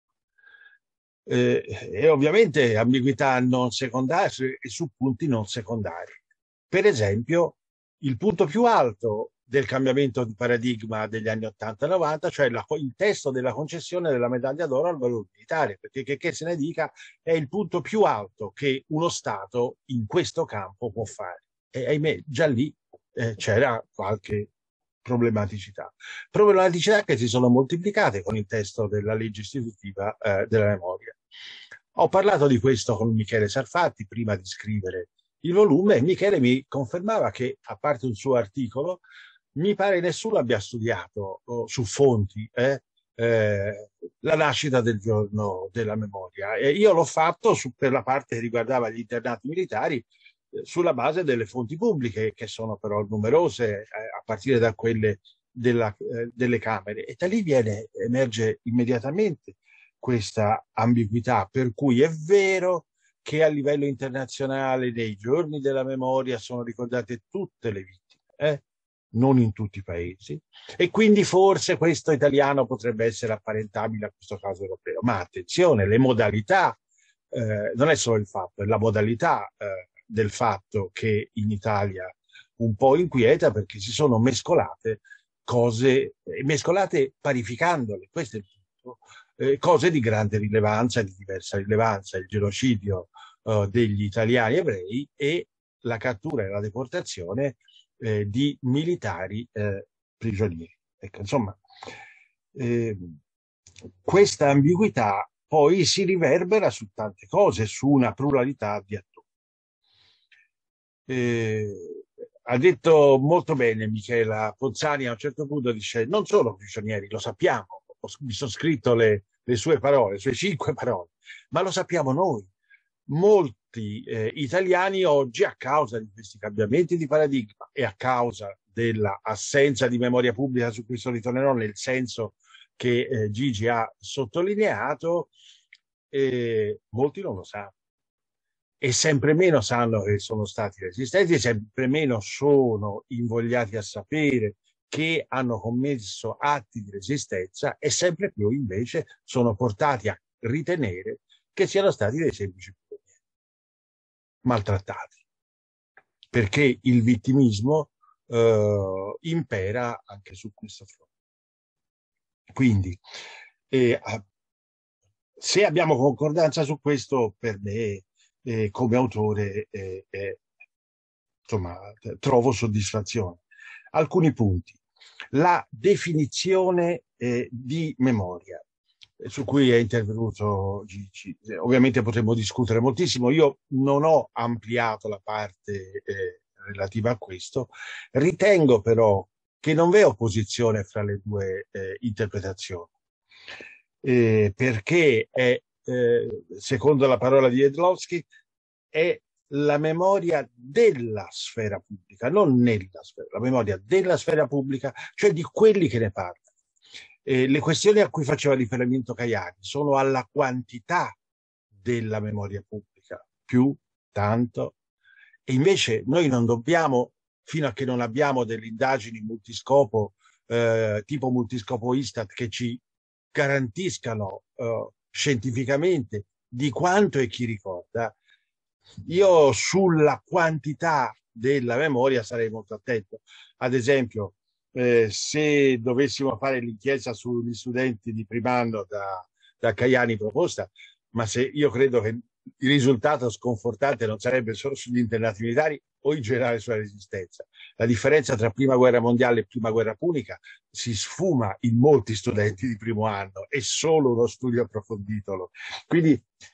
Eh, e ovviamente ambiguità non secondarie e su punti non secondari. Per esempio, il punto più alto del cambiamento di paradigma degli anni ottanta novanta, cioè la, il testo della concessione della medaglia d'oro al valore militare, perché che, che se ne dica è il punto più alto che uno Stato in questo campo può fare. E ahimè, già lì eh, c'era qualche problematicità. Problematicità che si sono moltiplicate con il testo della legge istitutiva eh, della memoria. Ho parlato di questo con Michele Sarfatti prima di scrivere il volume e Michele mi confermava che, a parte un suo articolo, mi pare nessuno abbia studiato oh, su fonti eh, eh, la nascita del giorno della memoria. E io l'ho fatto su, per la parte che riguardava gli internati militari eh, sulla base delle fonti pubbliche, che sono però numerose, eh, a partire da quelle della, eh, delle Camere. E da lì viene, emerge immediatamente questa ambiguità, per cui è vero che a livello internazionale nei giorni della memoria sono ricordate tutte le vittime, eh? non in tutti i paesi, e quindi forse questo italiano potrebbe essere apparentabile a questo caso europeo. Ma attenzione, le modalità, eh, non è solo il fatto, è la modalità eh, del fatto che in Italia un po' inquieta, perché si sono mescolate cose, mescolate parificandole, questo è il punto, eh, cose di grande rilevanza, di diversa rilevanza, il genocidio eh, degli italiani ebrei e la cattura e la deportazione eh, di militari eh, prigionieri. Ecco, insomma, eh, questa ambiguità poi si riverbera su tante cose, su una pluralità di attori. Eh, ha detto molto bene Michela Ponzani a un certo punto, dice non sono prigionieri, lo sappiamo, mi sono scritto le, le sue parole, le sue cinque parole, ma lo sappiamo noi. Molti eh, italiani oggi, a causa di questi cambiamenti di paradigma e a causa dell'assenza di memoria pubblica, su questo ritornerò, nel senso che eh, Gigi ha sottolineato, eh, molti non lo sanno. E sempre meno sanno che sono stati resistenti, e sempre meno sono invogliati a sapere che hanno commesso atti di resistenza, e sempre più invece sono portati a ritenere che siano stati dei semplici prigionieri, maltrattati, perché il vittimismo eh, impera anche su questo fronte. Quindi, eh, se abbiamo concordanza su questo, per me, Eh, come autore eh, eh, insomma, trovo soddisfazione. Alcuni punti. La definizione eh, di memoria, su cui è intervenuto Gigi. Ovviamente potremmo discutere moltissimo. Io non ho ampliato la parte eh, relativa a questo. Ritengo però che non vi è opposizione fra le due eh, interpretazioni, eh, perché è Eh, secondo la parola di Jedlowski, è la memoria della sfera pubblica, non nella sfera, la memoria della sfera pubblica, cioè di quelli che ne parlano. Eh, le questioni a cui faceva riferimento Caiani sono alla quantità della memoria pubblica, più, tanto, e invece noi non dobbiamo, fino a che non abbiamo delle indagini multiscopo, eh, tipo multiscopo Istat, che ci garantiscano eh, scientificamente di quanto e chi ricorda, io sulla quantità della memoria sarei molto attento. Ad esempio, eh, se dovessimo fare l'inchiesta sugli studenti di primo anno da, da Caiani proposta, ma se io credo che il risultato sconfortante non sarebbe solo sugli internati militari o in generale sulla resistenza. La differenza tra prima guerra mondiale e prima guerra punica si sfuma in molti studenti di primo anno, è solo uno studio approfondito. Quindi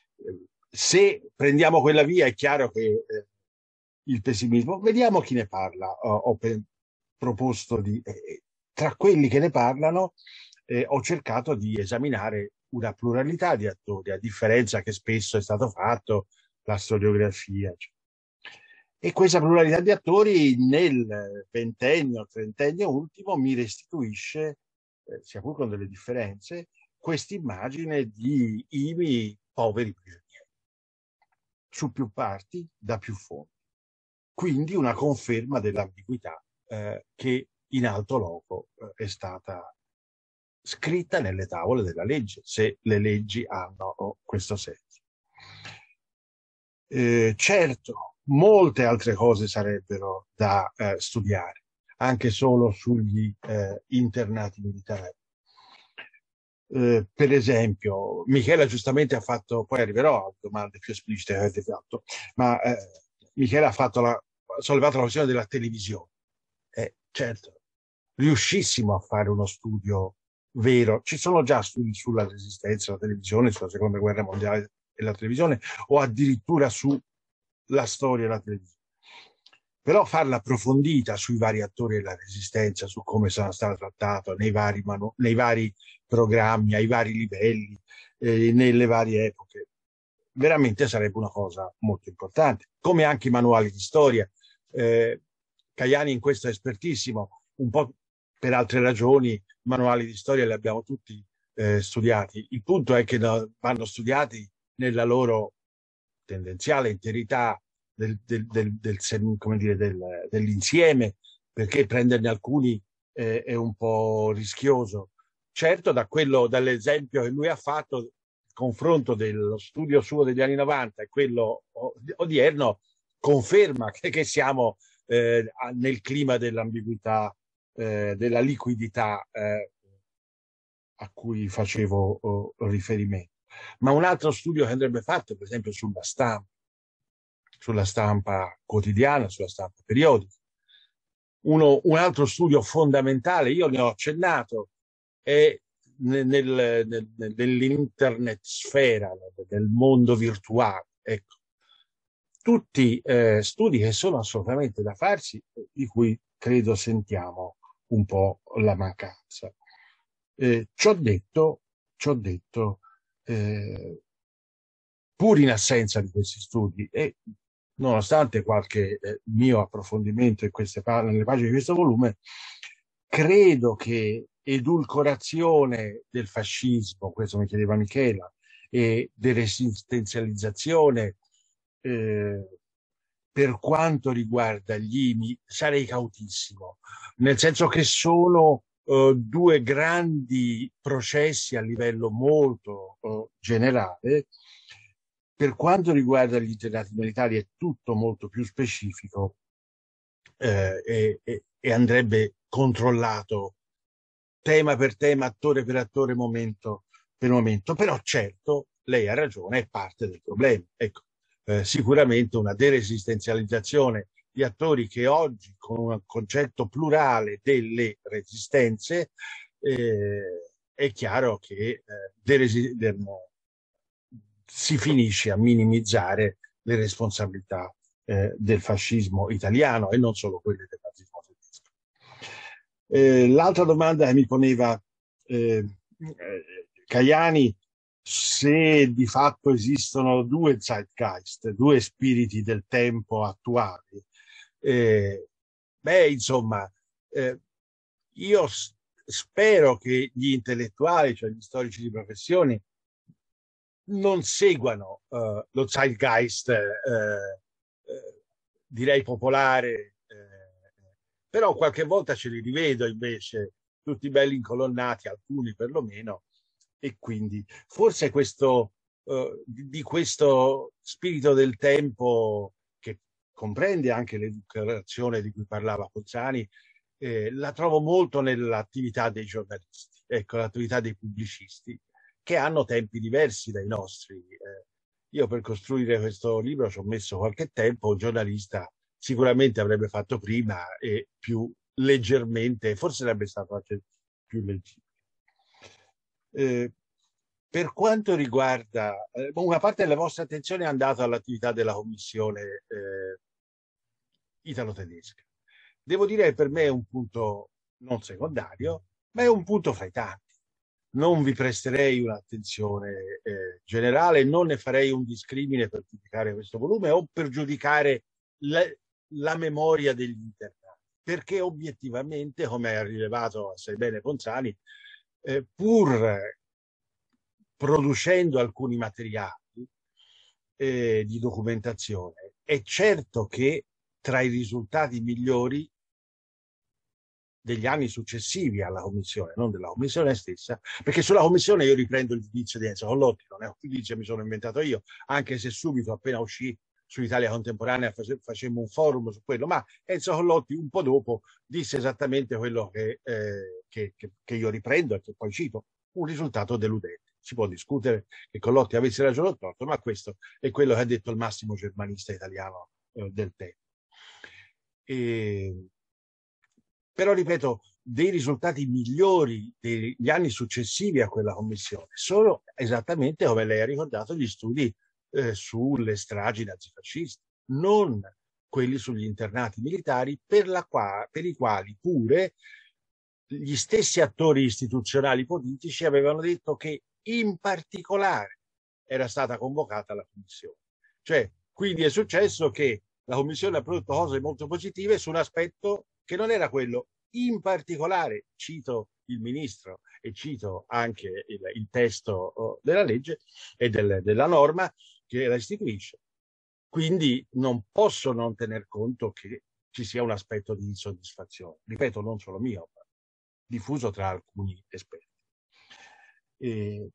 se prendiamo quella via è chiaro che eh, il pessimismo, vediamo chi ne parla. Ho, ho per, proposto di, eh, tra quelli che ne parlano eh, ho cercato di esaminare una pluralità di attori, a differenza che spesso è stato fatto la storiografia. Cioè. E questa pluralità di attori nel ventennio, trentennio ultimo mi restituisce, eh, sia pur con delle differenze, questa immagine di imi poveri prigionieri, su più parti, da più fonti. Quindi una conferma dell'ambiguità eh, che in alto loco eh, è stata scritta nelle tavole della legge, se le leggi hanno oh, questo senso. Eh, certo, molte altre cose sarebbero da eh, studiare, anche solo sugli eh, internati militari. Eh, per esempio, Michela giustamente ha fatto, poi arriverò a domande più esplicite che avete fatto, ma eh, Michela ha fatto la, sollevato la questione della televisione. Eh, certo, riuscissimo a fare uno studio vero, ci sono già studi sulla resistenza, la televisione, sulla seconda guerra mondiale, e la televisione, o addirittura sulla storia e la televisione. Però farla approfondita sui vari attori della Resistenza, su come sono stato trattato nei vari, nei vari programmi, ai vari livelli, eh, nelle varie epoche, veramente sarebbe una cosa molto importante. Come anche i manuali di storia. Eh, Caiani in questo è espertissimo, un po' per altre ragioni, manuali di storia li abbiamo tutti eh, studiati. Il punto è che no, vanno studiati nella loro tendenziale interità, Del, del, del, del, come dire, del, dell'insieme, perché prenderne alcuni eh, è un po' rischioso. Certo, da quello, dall'esempio che lui ha fatto, il confronto dello studio suo degli anni novanta e quello odierno conferma che, che siamo eh, nel clima dell'ambiguità, eh, della liquidità eh, a cui facevo oh, riferimento. Ma un altro studio che andrebbe fatto, per esempio, sulla stampa, sulla stampa quotidiana, sulla stampa periodica. Uno, un altro studio fondamentale, io ne ho accennato, è nel, nel, nell'internet sfera, nel mondo virtuale. Ecco. Tutti eh, studi che sono assolutamente da farsi, di cui credo sentiamo un po' la mancanza. Eh, ciò detto, ciò detto eh, pur in assenza di questi studi e nonostante qualche eh, mio approfondimento in queste nelle pagine di questo volume, credo che edulcorazione del fascismo, questo mi chiedeva Michela, e deresistenzializzazione eh, per quanto riguarda gli I M I, sarei cautissimo, nel senso che sono eh, due grandi processi a livello molto eh, generale. Per quanto riguarda gli internati militari è tutto molto più specifico eh, e, e, e andrebbe controllato tema per tema, attore per attore, momento per momento. Però certo, lei ha ragione, è parte del problema. Ecco, eh, sicuramente una deresistenzializzazione di attori che oggi, con un concetto plurale delle resistenze, eh, è chiaro che eh, si finisce a minimizzare le responsabilità eh, del fascismo italiano e non solo quelle del nazismo tedesco. Eh, l'altra domanda che mi poneva eh, eh, Caiani, se di fatto esistono due zeitgeist, due spiriti del tempo attuali. Eh, beh, insomma, eh, io spero che gli intellettuali, cioè gli storici di professione, non seguano uh, lo zeitgeist, eh, eh, direi popolare, eh, però qualche volta ce li rivedo invece, tutti belli incolonnati, alcuni perlomeno, e quindi forse questo, uh, di questo spirito del tempo, che comprende anche l'educazione di cui parlava Pozzani, eh, la trovo molto nell'attività dei giornalisti, ecco, l'attività dei pubblicisti, che hanno tempi diversi dai nostri. Eh, io per costruire questo libro ci ho messo qualche tempo, un giornalista sicuramente avrebbe fatto prima e più leggermente, forse sarebbe stato anche più leggibile. Eh, per quanto riguarda, eh, una parte della vostra attenzione è andata all'attività della commissione eh, italo-tedesca. Devo dire che per me è un punto non secondario, ma è un punto fra i tanti. Non vi presterei un'attenzione eh, generale, non ne farei un discrimine per giudicare questo volume o per giudicare la, la memoria degli internati, perché obiettivamente, come ha rilevato assai bene Ponzani, eh, pur producendo alcuni materiali eh, di documentazione, è certo che tra i risultati migliori degli anni successivi alla commissione, non della commissione stessa, perché sulla commissione io riprendo il giudizio di Enzo Collotti, non è un giudizio che mi sono inventato io, anche se subito appena uscì su Italia Contemporanea face, facemmo un forum su quello, ma Enzo Collotti un po' dopo disse esattamente quello che, eh, che, che, che io riprendo e che poi cito, un risultato deludente. Si può discutere che Collotti avesse ragione o torto, ma questo è quello che ha detto il massimo germanista italiano eh, del tempo. E... Però, ripeto, dei risultati migliori degli anni successivi a quella commissione sono esattamente, come lei ha ricordato, gli studi eh, sulle stragi nazifasciste, non quelli sugli internati militari, per, la qua, per i quali pure gli stessi attori istituzionali politici avevano detto che in particolare era stata convocata la commissione. Cioè, quindi è successo che la commissione ha prodotto cose molto positive su un aspetto che non era quello. In particolare, cito il ministro e cito anche il, il testo della legge e del, della norma che la istituisce. Quindi non posso non tener conto che ci sia un aspetto di insoddisfazione. Ripeto, non solo mio, ma diffuso tra alcuni esperti. E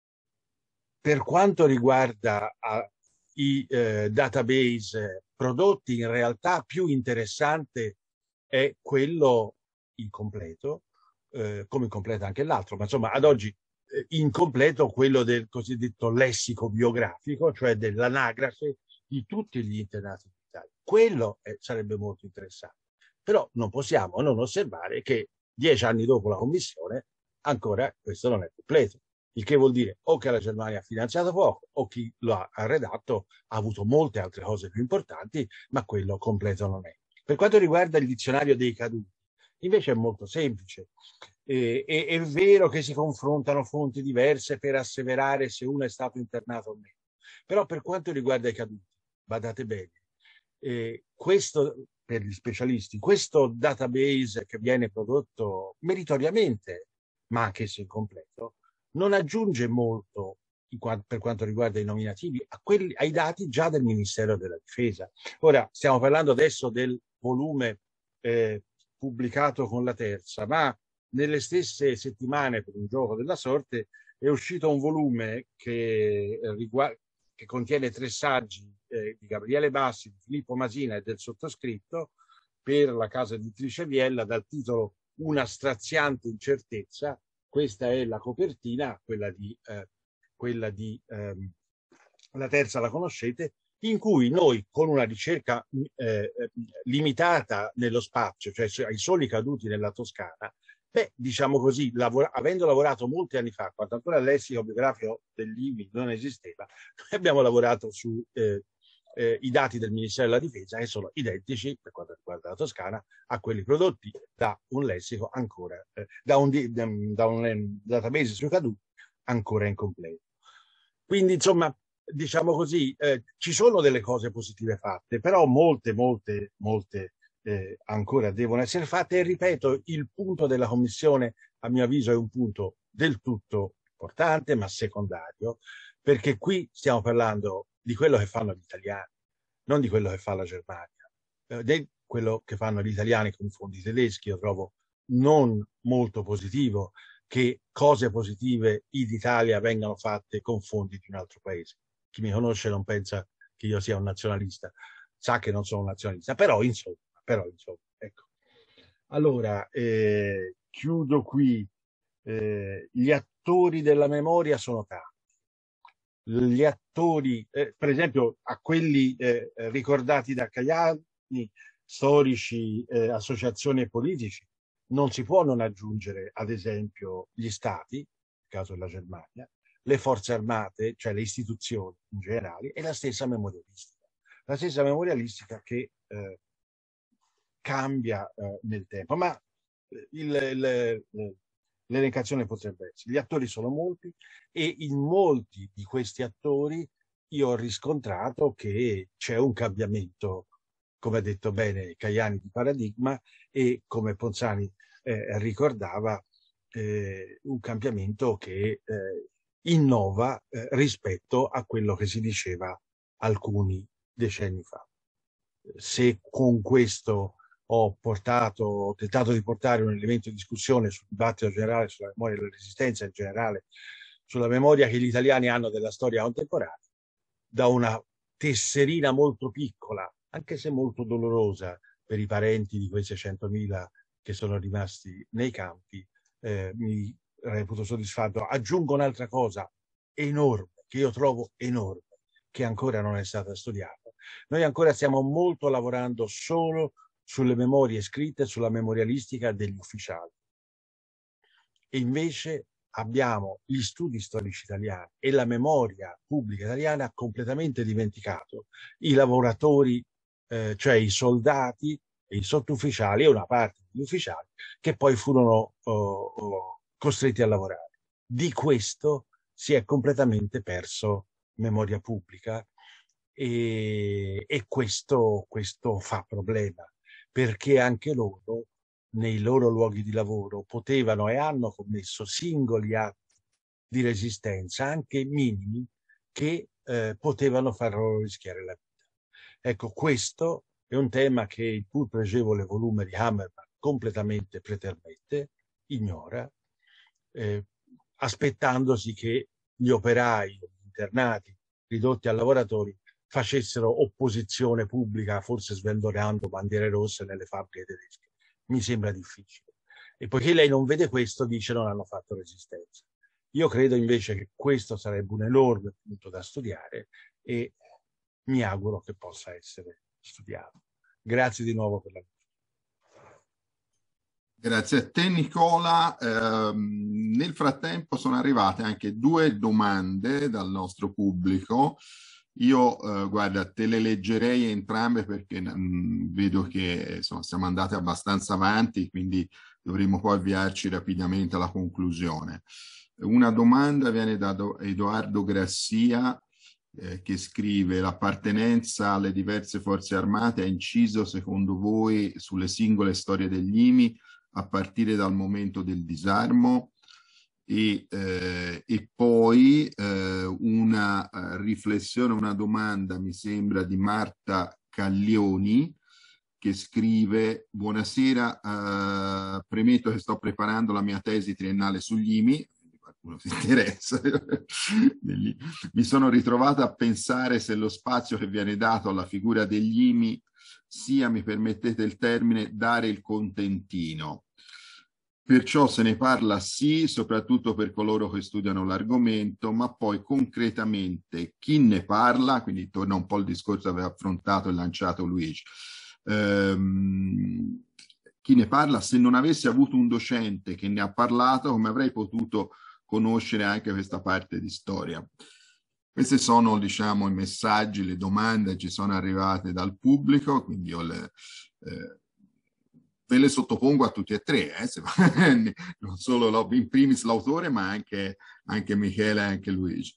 per quanto riguarda a, i eh, database prodotti, in realtà più interessante è quello incompleto, eh, come completa anche l'altro, ma insomma ad oggi eh, incompleto quello del cosiddetto lessico biografico, cioè dell'anagrafe di tutti gli internati militari. Quello eh, sarebbe molto interessante. Però non possiamo non osservare che dieci anni dopo la commissione ancora questo non è completo. Il che vuol dire o che la Germania ha finanziato poco o chi lo ha redatto ha avuto molte altre cose più importanti, ma quello completo non è. Per quanto riguarda il dizionario dei caduti, invece è molto semplice. Eh, è, è vero che si confrontano fonti diverse per asseverare se uno è stato internato o meno. Però per quanto riguarda i caduti, badate bene, eh, questo per gli specialisti, questo database che viene prodotto meritoriamente, ma anche se incompleto, non aggiunge molto in quanto, per quanto riguarda i nominativi a quelli, ai dati già del Ministero della Difesa. Ora, stiamo parlando adesso del volume eh, pubblicato con la terza, ma nelle stesse settimane, per un gioco della sorte, è uscito un volume che, eh, riguarda, che contiene tre saggi eh, di Gabriele Bassi, di Filippo Masina e del sottoscritto per la casa editrice Viella, dal titolo Una straziante incertezza. Questa è la copertina, quella di, eh, quella di ehm, la terza la conoscete, in cui noi con una ricerca eh, limitata nello spazio, cioè ai soli caduti nella Toscana, beh, diciamo così, lavora, avendo lavorato molti anni fa, quando ancora il lessico biografico dell'I M I non esisteva, noi abbiamo lavorato su eh, eh, i dati del Ministero della Difesa, che sono identici, per quanto riguarda la Toscana, a quelli prodotti da un lessico ancora, eh, da, un, da, da un database sui caduti ancora incompleto. Quindi, insomma, diciamo così, eh, ci sono delle cose positive fatte, però molte, molte, molte eh, ancora devono essere fatte. E ripeto, il punto della Commissione, a mio avviso, è un punto del tutto importante, ma secondario, perché qui stiamo parlando di quello che fanno gli italiani, non di quello che fa la Germania. Eh, di quello che fanno gli italiani con i fondi tedeschi, io trovo non molto positivo che cose positive in Italia vengano fatte con fondi di un altro paese. Chi mi conosce non pensa che io sia un nazionalista, sa che non sono un nazionalista, però insomma, però, insomma ecco. Allora, eh, chiudo qui. Eh, gli attori della memoria sono tanti. Gli attori, eh, per esempio, a quelli eh, ricordati da Caiani, storici, eh, associazioni e politici, non si può non aggiungere, ad esempio, gli stati, nel caso della Germania, le forze armate, cioè le istituzioni in generale, e la stessa memorialistica. La stessa memorialistica che eh, cambia eh, nel tempo, ma l'elencazione potrebbe essere. Gli attori sono molti e in molti di questi attori io ho riscontrato che c'è un cambiamento, come ha detto bene Caiani, di paradigma, e come Ponzani eh, ricordava, eh, un cambiamento che eh, innova eh, rispetto a quello che si diceva alcuni decenni fa. Se con questo ho portato, ho tentato di portare un elemento di discussione sul dibattito generale sulla memoria della Resistenza, in generale sulla memoria che gli italiani hanno della storia contemporanea, da una tesserina molto piccola, anche se molto dolorosa per i parenti di quei seicentomila che sono rimasti nei campi, eh, mi reputo soddisfatto. Aggiungo un'altra cosa enorme, che io trovo enorme, che ancora non è stata studiata. Noi ancora stiamo molto lavorando solo sulle memorie scritte, sulla memorialistica degli ufficiali. E invece abbiamo gli studi storici italiani e la memoria pubblica italiana completamente dimenticato i lavoratori, eh, cioè i soldati e i sottufficiali e una parte degli ufficiali che poi furono oh, oh, costretti a lavorare. Di questo si è completamente perso memoria pubblica e, e questo, questo fa problema, perché anche loro nei loro luoghi di lavoro potevano e hanno commesso singoli atti di resistenza, anche minimi, che eh, potevano far loro rischiare la vita. Ecco, questo è un tema che il pur pregevole volume di Hammerman completamente pretermette, ignora, eh, aspettandosi che gli operai, gli internati ridotti a lavoratori facessero opposizione pubblica, forse sventolando bandiere rosse nelle fabbriche tedesche. Mi sembra difficile. E poiché lei non vede questo, dice non hanno fatto resistenza. Io credo invece che questo sarebbe un enorme punto da studiare e mi auguro che possa essere studiato. Grazie di nuovo per la Grazie a te Nicola. Eh, nel frattempo sono arrivate anche due domande dal nostro pubblico. Io, eh, guarda, te le leggerei entrambe perché mh, vedo che insomma, siamo andati abbastanza avanti, quindi dovremo poi avviarci rapidamente alla conclusione. Una domanda viene da Edoardo Grassia, eh, che scrive: l'appartenenza alle diverse forze armate ha inciso secondo voi sulle singole storie degli I M I a partire dal momento del disarmo? E, eh, e poi eh, una uh, riflessione, una domanda mi sembra di Marta Caglioni, che scrive: buonasera, uh, premetto che sto preparando la mia tesi triennale sugli I M I, qualcuno si interessa. Mi sono ritrovata a pensare se lo spazio che viene dato alla figura degli I M I sia, mi permettete il termine, dare il contentino. Perciò se ne parla sì, soprattutto per coloro che studiano l'argomento, ma poi concretamente chi ne parla, quindi torna un po' il discorso che aveva affrontato e lanciato Luigi, ehm, chi ne parla, se non avessi avuto un docente che ne ha parlato, come avrei potuto conoscere anche questa parte di storia? Questi sono, diciamo, i messaggi, le domande che ci sono arrivate dal pubblico, quindi io le... Eh, ve le sottopongo a tutti e tre, eh, se, non solo in primis l'autore, ma anche, anche Michele e anche Luigi.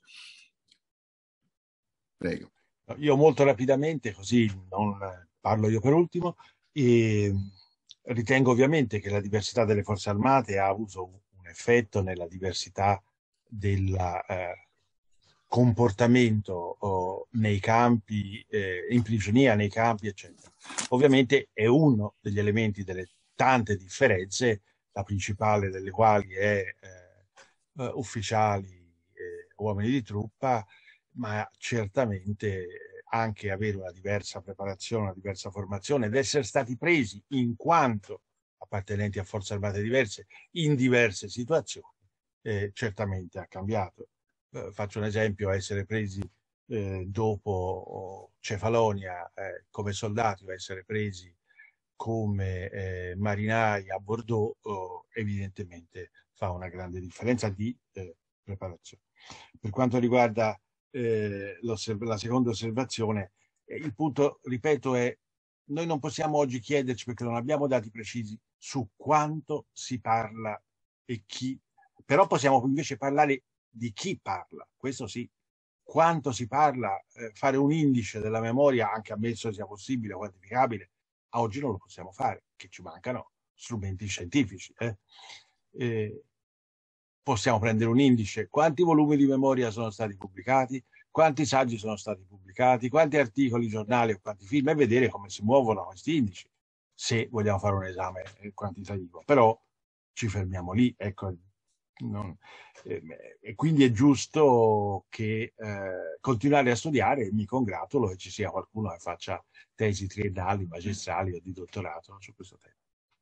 Prego. Io molto rapidamente, così non parlo io per ultimo, e ritengo ovviamente che la diversità delle forze armate ha avuto un effetto nella diversità del eh, comportamento oh, nei campi, eh, in prigionia, nei campi, eccetera. Ovviamente è uno degli elementi delle tante differenze, la principale delle quali è eh, ufficiali, eh, uomini di truppa, ma certamente anche avere una diversa preparazione, una diversa formazione ed essere stati presi in quanto appartenenti a forze armate diverse in diverse situazioni, eh, certamente ha cambiato. Eh, faccio un esempio: essere presi eh, dopo Cefalonia eh, come soldati o essere presi come eh, marinai a Bordeaux oh, evidentemente fa una grande differenza di eh, preparazione. Per quanto riguarda eh, la seconda osservazione, eh, il punto, ripeto, è noi non possiamo oggi chiederci, perché non abbiamo dati precisi su quanto si parla e chi, però possiamo invece parlare di chi parla, questo sì. Quanto si parla, eh, fare un indice della memoria, anche ammesso sia possibile, quantificabile, a oggi non lo possiamo fare, che ci mancano strumenti scientifici. Eh? Eh, possiamo prendere un indice: quanti volumi di memoria sono stati pubblicati, quanti saggi sono stati pubblicati, quanti articoli, giornali o quanti film, e vedere come si muovono questi indici, se vogliamo fare un esame quantitativo. Però ci fermiamo lì, ecco. Non, eh, e quindi è giusto che eh, continuare a studiare, e mi congratulo che ci sia qualcuno che faccia tesi triennali, magistrali o di dottorato su questo tema.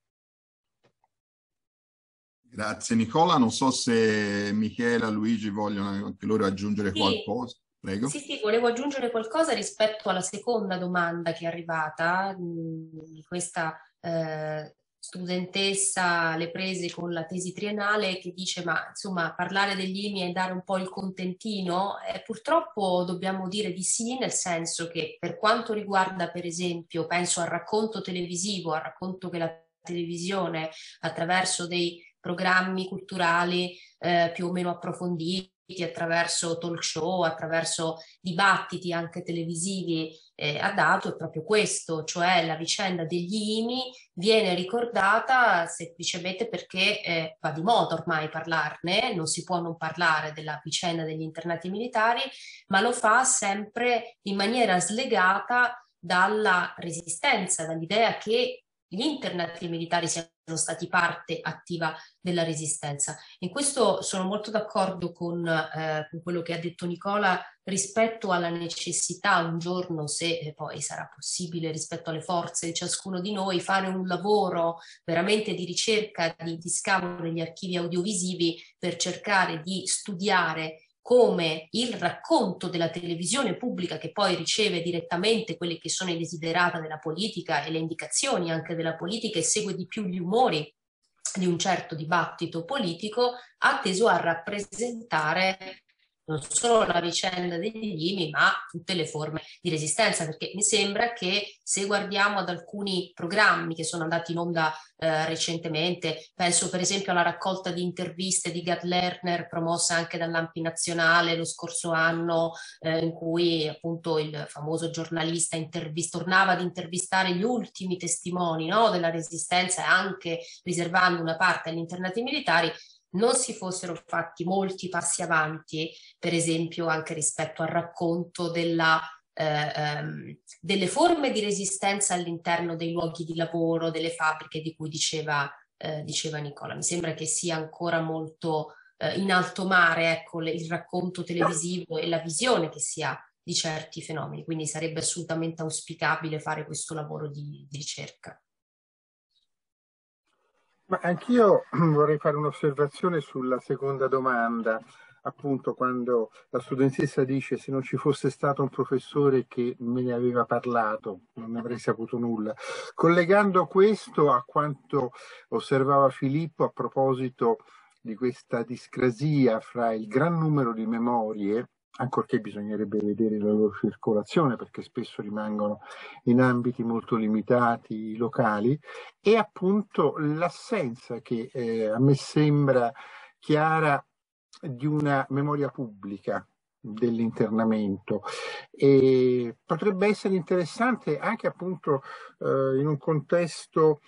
Grazie Nicola, non so se Michela e Luigi vogliono anche loro aggiungere sì. qualcosa. Prego. Sì, sì, volevo aggiungere qualcosa rispetto alla seconda domanda che è arrivata, di questa eh, studentessa alle prese con la tesi triennale che dice ma insomma parlare degli I M I e dare un po' il contentino, eh, purtroppo dobbiamo dire di sì, nel senso che per quanto riguarda per esempio, penso al racconto televisivo, al racconto che la televisione attraverso dei programmi culturali eh, più o meno approfonditi, attraverso talk show, attraverso dibattiti anche televisivi eh, ha dato, è proprio questo, cioè la vicenda degli I M I viene ricordata semplicemente perché eh, va di moda ormai parlarne, non si può non parlare della vicenda degli internati militari, ma lo fa sempre in maniera slegata dalla resistenza, dall'idea che gli internati militari siano stati parte attiva della resistenza. In questo sono molto d'accordo con, eh, con quello che ha detto Nicola rispetto alla necessità un giorno, se eh, poi sarà possibile rispetto alle forze di ciascuno di noi, fare un lavoro veramente di ricerca, di, di scavo negli archivi audiovisivi per cercare di studiare come il racconto della televisione pubblica, che poi riceve direttamente quelli che sono i desiderata della politica e le indicazioni anche della politica e segue di più gli umori di un certo dibattito politico, ha teso a rappresentare non solo la vicenda degli I M I, ma tutte le forme di resistenza, perché mi sembra che se guardiamo ad alcuni programmi che sono andati in onda eh, recentemente, penso per esempio alla raccolta di interviste di Gad Lerner promossa anche dall'A M P I Nazionale lo scorso anno, eh, in cui appunto il famoso giornalista intervist- tornava ad intervistare gli ultimi testimoni, no, della resistenza e anche riservando una parte agli internati militari, non si fossero fatti molti passi avanti, per esempio anche rispetto al racconto della, eh, ehm, delle forme di resistenza all'interno dei luoghi di lavoro, delle fabbriche di cui diceva, eh, diceva Nicola. Mi sembra che sia ancora molto eh, in alto mare, ecco, le, il racconto televisivo e la visione che si ha di certi fenomeni, quindi sarebbe assolutamente auspicabile fare questo lavoro di, di ricerca. Ma anch'io vorrei fare un'osservazione sulla seconda domanda, appunto quando la studentessa dice se non ci fosse stato un professore che me ne aveva parlato, non avrei saputo nulla. Collegando questo a quanto osservava Filippo a proposito di questa discrasia fra il gran numero di memorie, ancorché bisognerebbe vedere la loro circolazione perché spesso rimangono in ambiti molto limitati, locali, e appunto l'assenza che eh, a me sembra chiara di una memoria pubblica dell'internamento, e potrebbe essere interessante anche appunto eh, in un contesto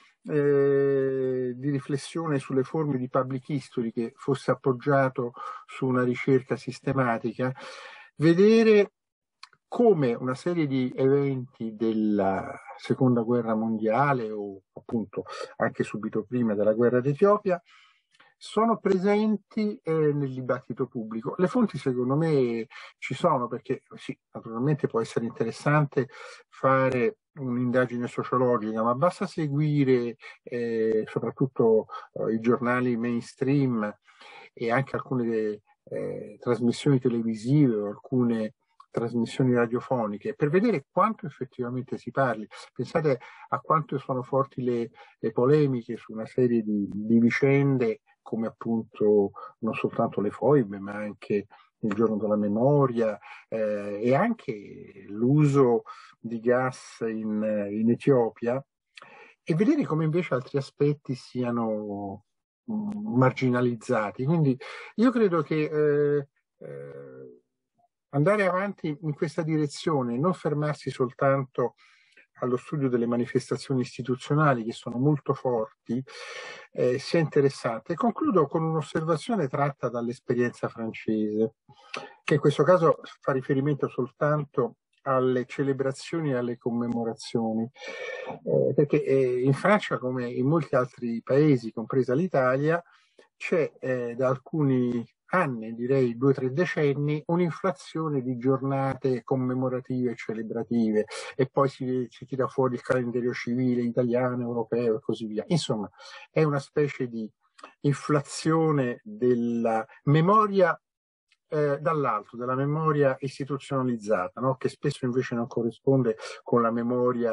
eh, di riflessione sulle forme di public history che fosse appoggiato su una ricerca sistematica, vedere come una serie di eventi della seconda guerra mondiale o appunto anche subito prima della guerra d'Etiopia sono presenti eh, nel dibattito pubblico. Le fonti secondo me ci sono perché sì, naturalmente può essere interessante fare un'indagine sociologica, ma basta seguire eh, soprattutto eh, i giornali mainstream e anche alcune eh, trasmissioni televisive o alcune trasmissioni radiofoniche per vedere quanto effettivamente si parli. Pensate a quanto sono forti le, le polemiche su una serie di, di vicende come appunto non soltanto le foibe ma anche il giorno della memoria eh, e anche l'uso di gas in, in Etiopia, e vedere come invece altri aspetti siano mh, marginalizzati. Quindi io credo che eh, eh, andare avanti in questa direzione, non fermarsi soltanto allo studio delle manifestazioni istituzionali che sono molto forti, eh, sia interessante. E concludo con un'osservazione tratta dall'esperienza francese, che in questo caso fa riferimento soltanto alle celebrazioni e alle commemorazioni, eh, perché eh, in Francia, come in molti altri paesi, compresa l'Italia, c'è eh, da alcuni anni, direi due o tre decenni, un'inflazione di giornate commemorative e celebrative, e poi si, si tira fuori il calendario civile italiano, europeo e così via. Insomma, è una specie di inflazione della memoria eh, dall'alto, della memoria istituzionalizzata, no? Che spesso invece non corrisponde con la memoria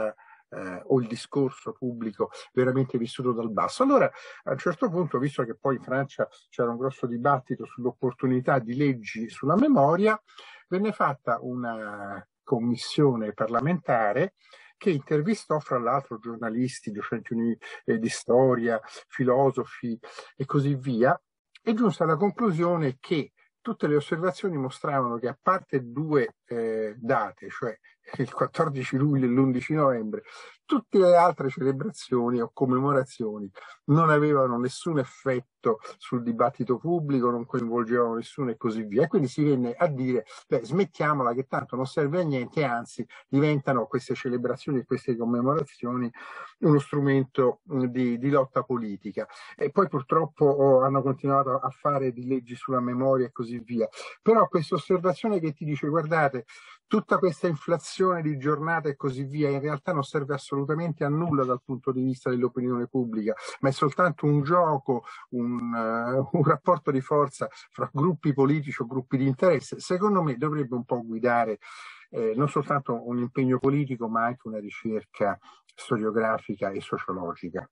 eh, o il discorso pubblico veramente vissuto dal basso. Allora, a un certo punto, visto che poi in Francia c'era un grosso dibattito sull'opportunità di leggi sulla memoria, venne fatta una commissione parlamentare che intervistò fra l'altro giornalisti, docenti eh, di storia, filosofi e così via, e giunse alla conclusione che tutte le osservazioni mostravano che, a parte due eh, date, cioè il quattordici luglio e l'undici novembre, tutte le altre celebrazioni o commemorazioni non avevano nessun effetto sul dibattito pubblico, non coinvolgevano nessuno e così via. E quindi si venne a dire, beh, smettiamola che tanto non serve a niente, anzi diventano queste celebrazioni e queste commemorazioni uno strumento di, di lotta politica. E poi purtroppo oh, hanno continuato a fare di leggi sulla memoria e così via. Però questa osservazione che ti dice, guardate, tutta questa inflazione di giornate e così via in realtà non serve assolutamente a nulla dal punto di vista dell'opinione pubblica, ma è soltanto un gioco, un, uh, un rapporto di forza fra gruppi politici o gruppi di interesse. Secondo me dovrebbe un po' guidare eh, non soltanto un impegno politico, ma anche una ricerca storiografica e sociologica.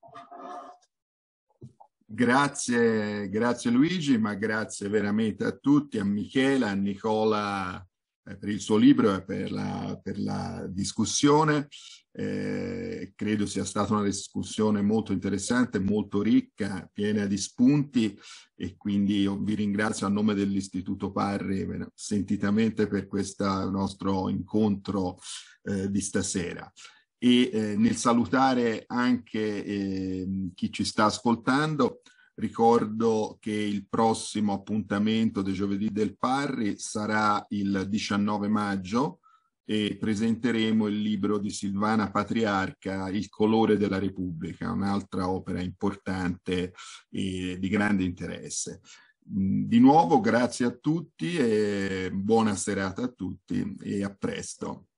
Grazie, grazie Luigi, ma grazie veramente a tutti, a Michela, a Nicola eh, per il suo libro e per la, per la discussione. Eh, credo sia stata una discussione molto interessante, molto ricca, piena di spunti, e quindi io vi ringrazio a nome dell'Istituto Parri sentitamente per questo nostro incontro eh, di stasera. E eh, nel salutare anche eh, chi ci sta ascoltando, ricordo che il prossimo appuntamento dei Giovedì del Parri sarà il diciannove maggio e presenteremo il libro di Silvana Patriarca, Il colore della Repubblica, un'altra opera importante e di grande interesse. Di nuovo grazie a tutti e buona serata a tutti e a presto.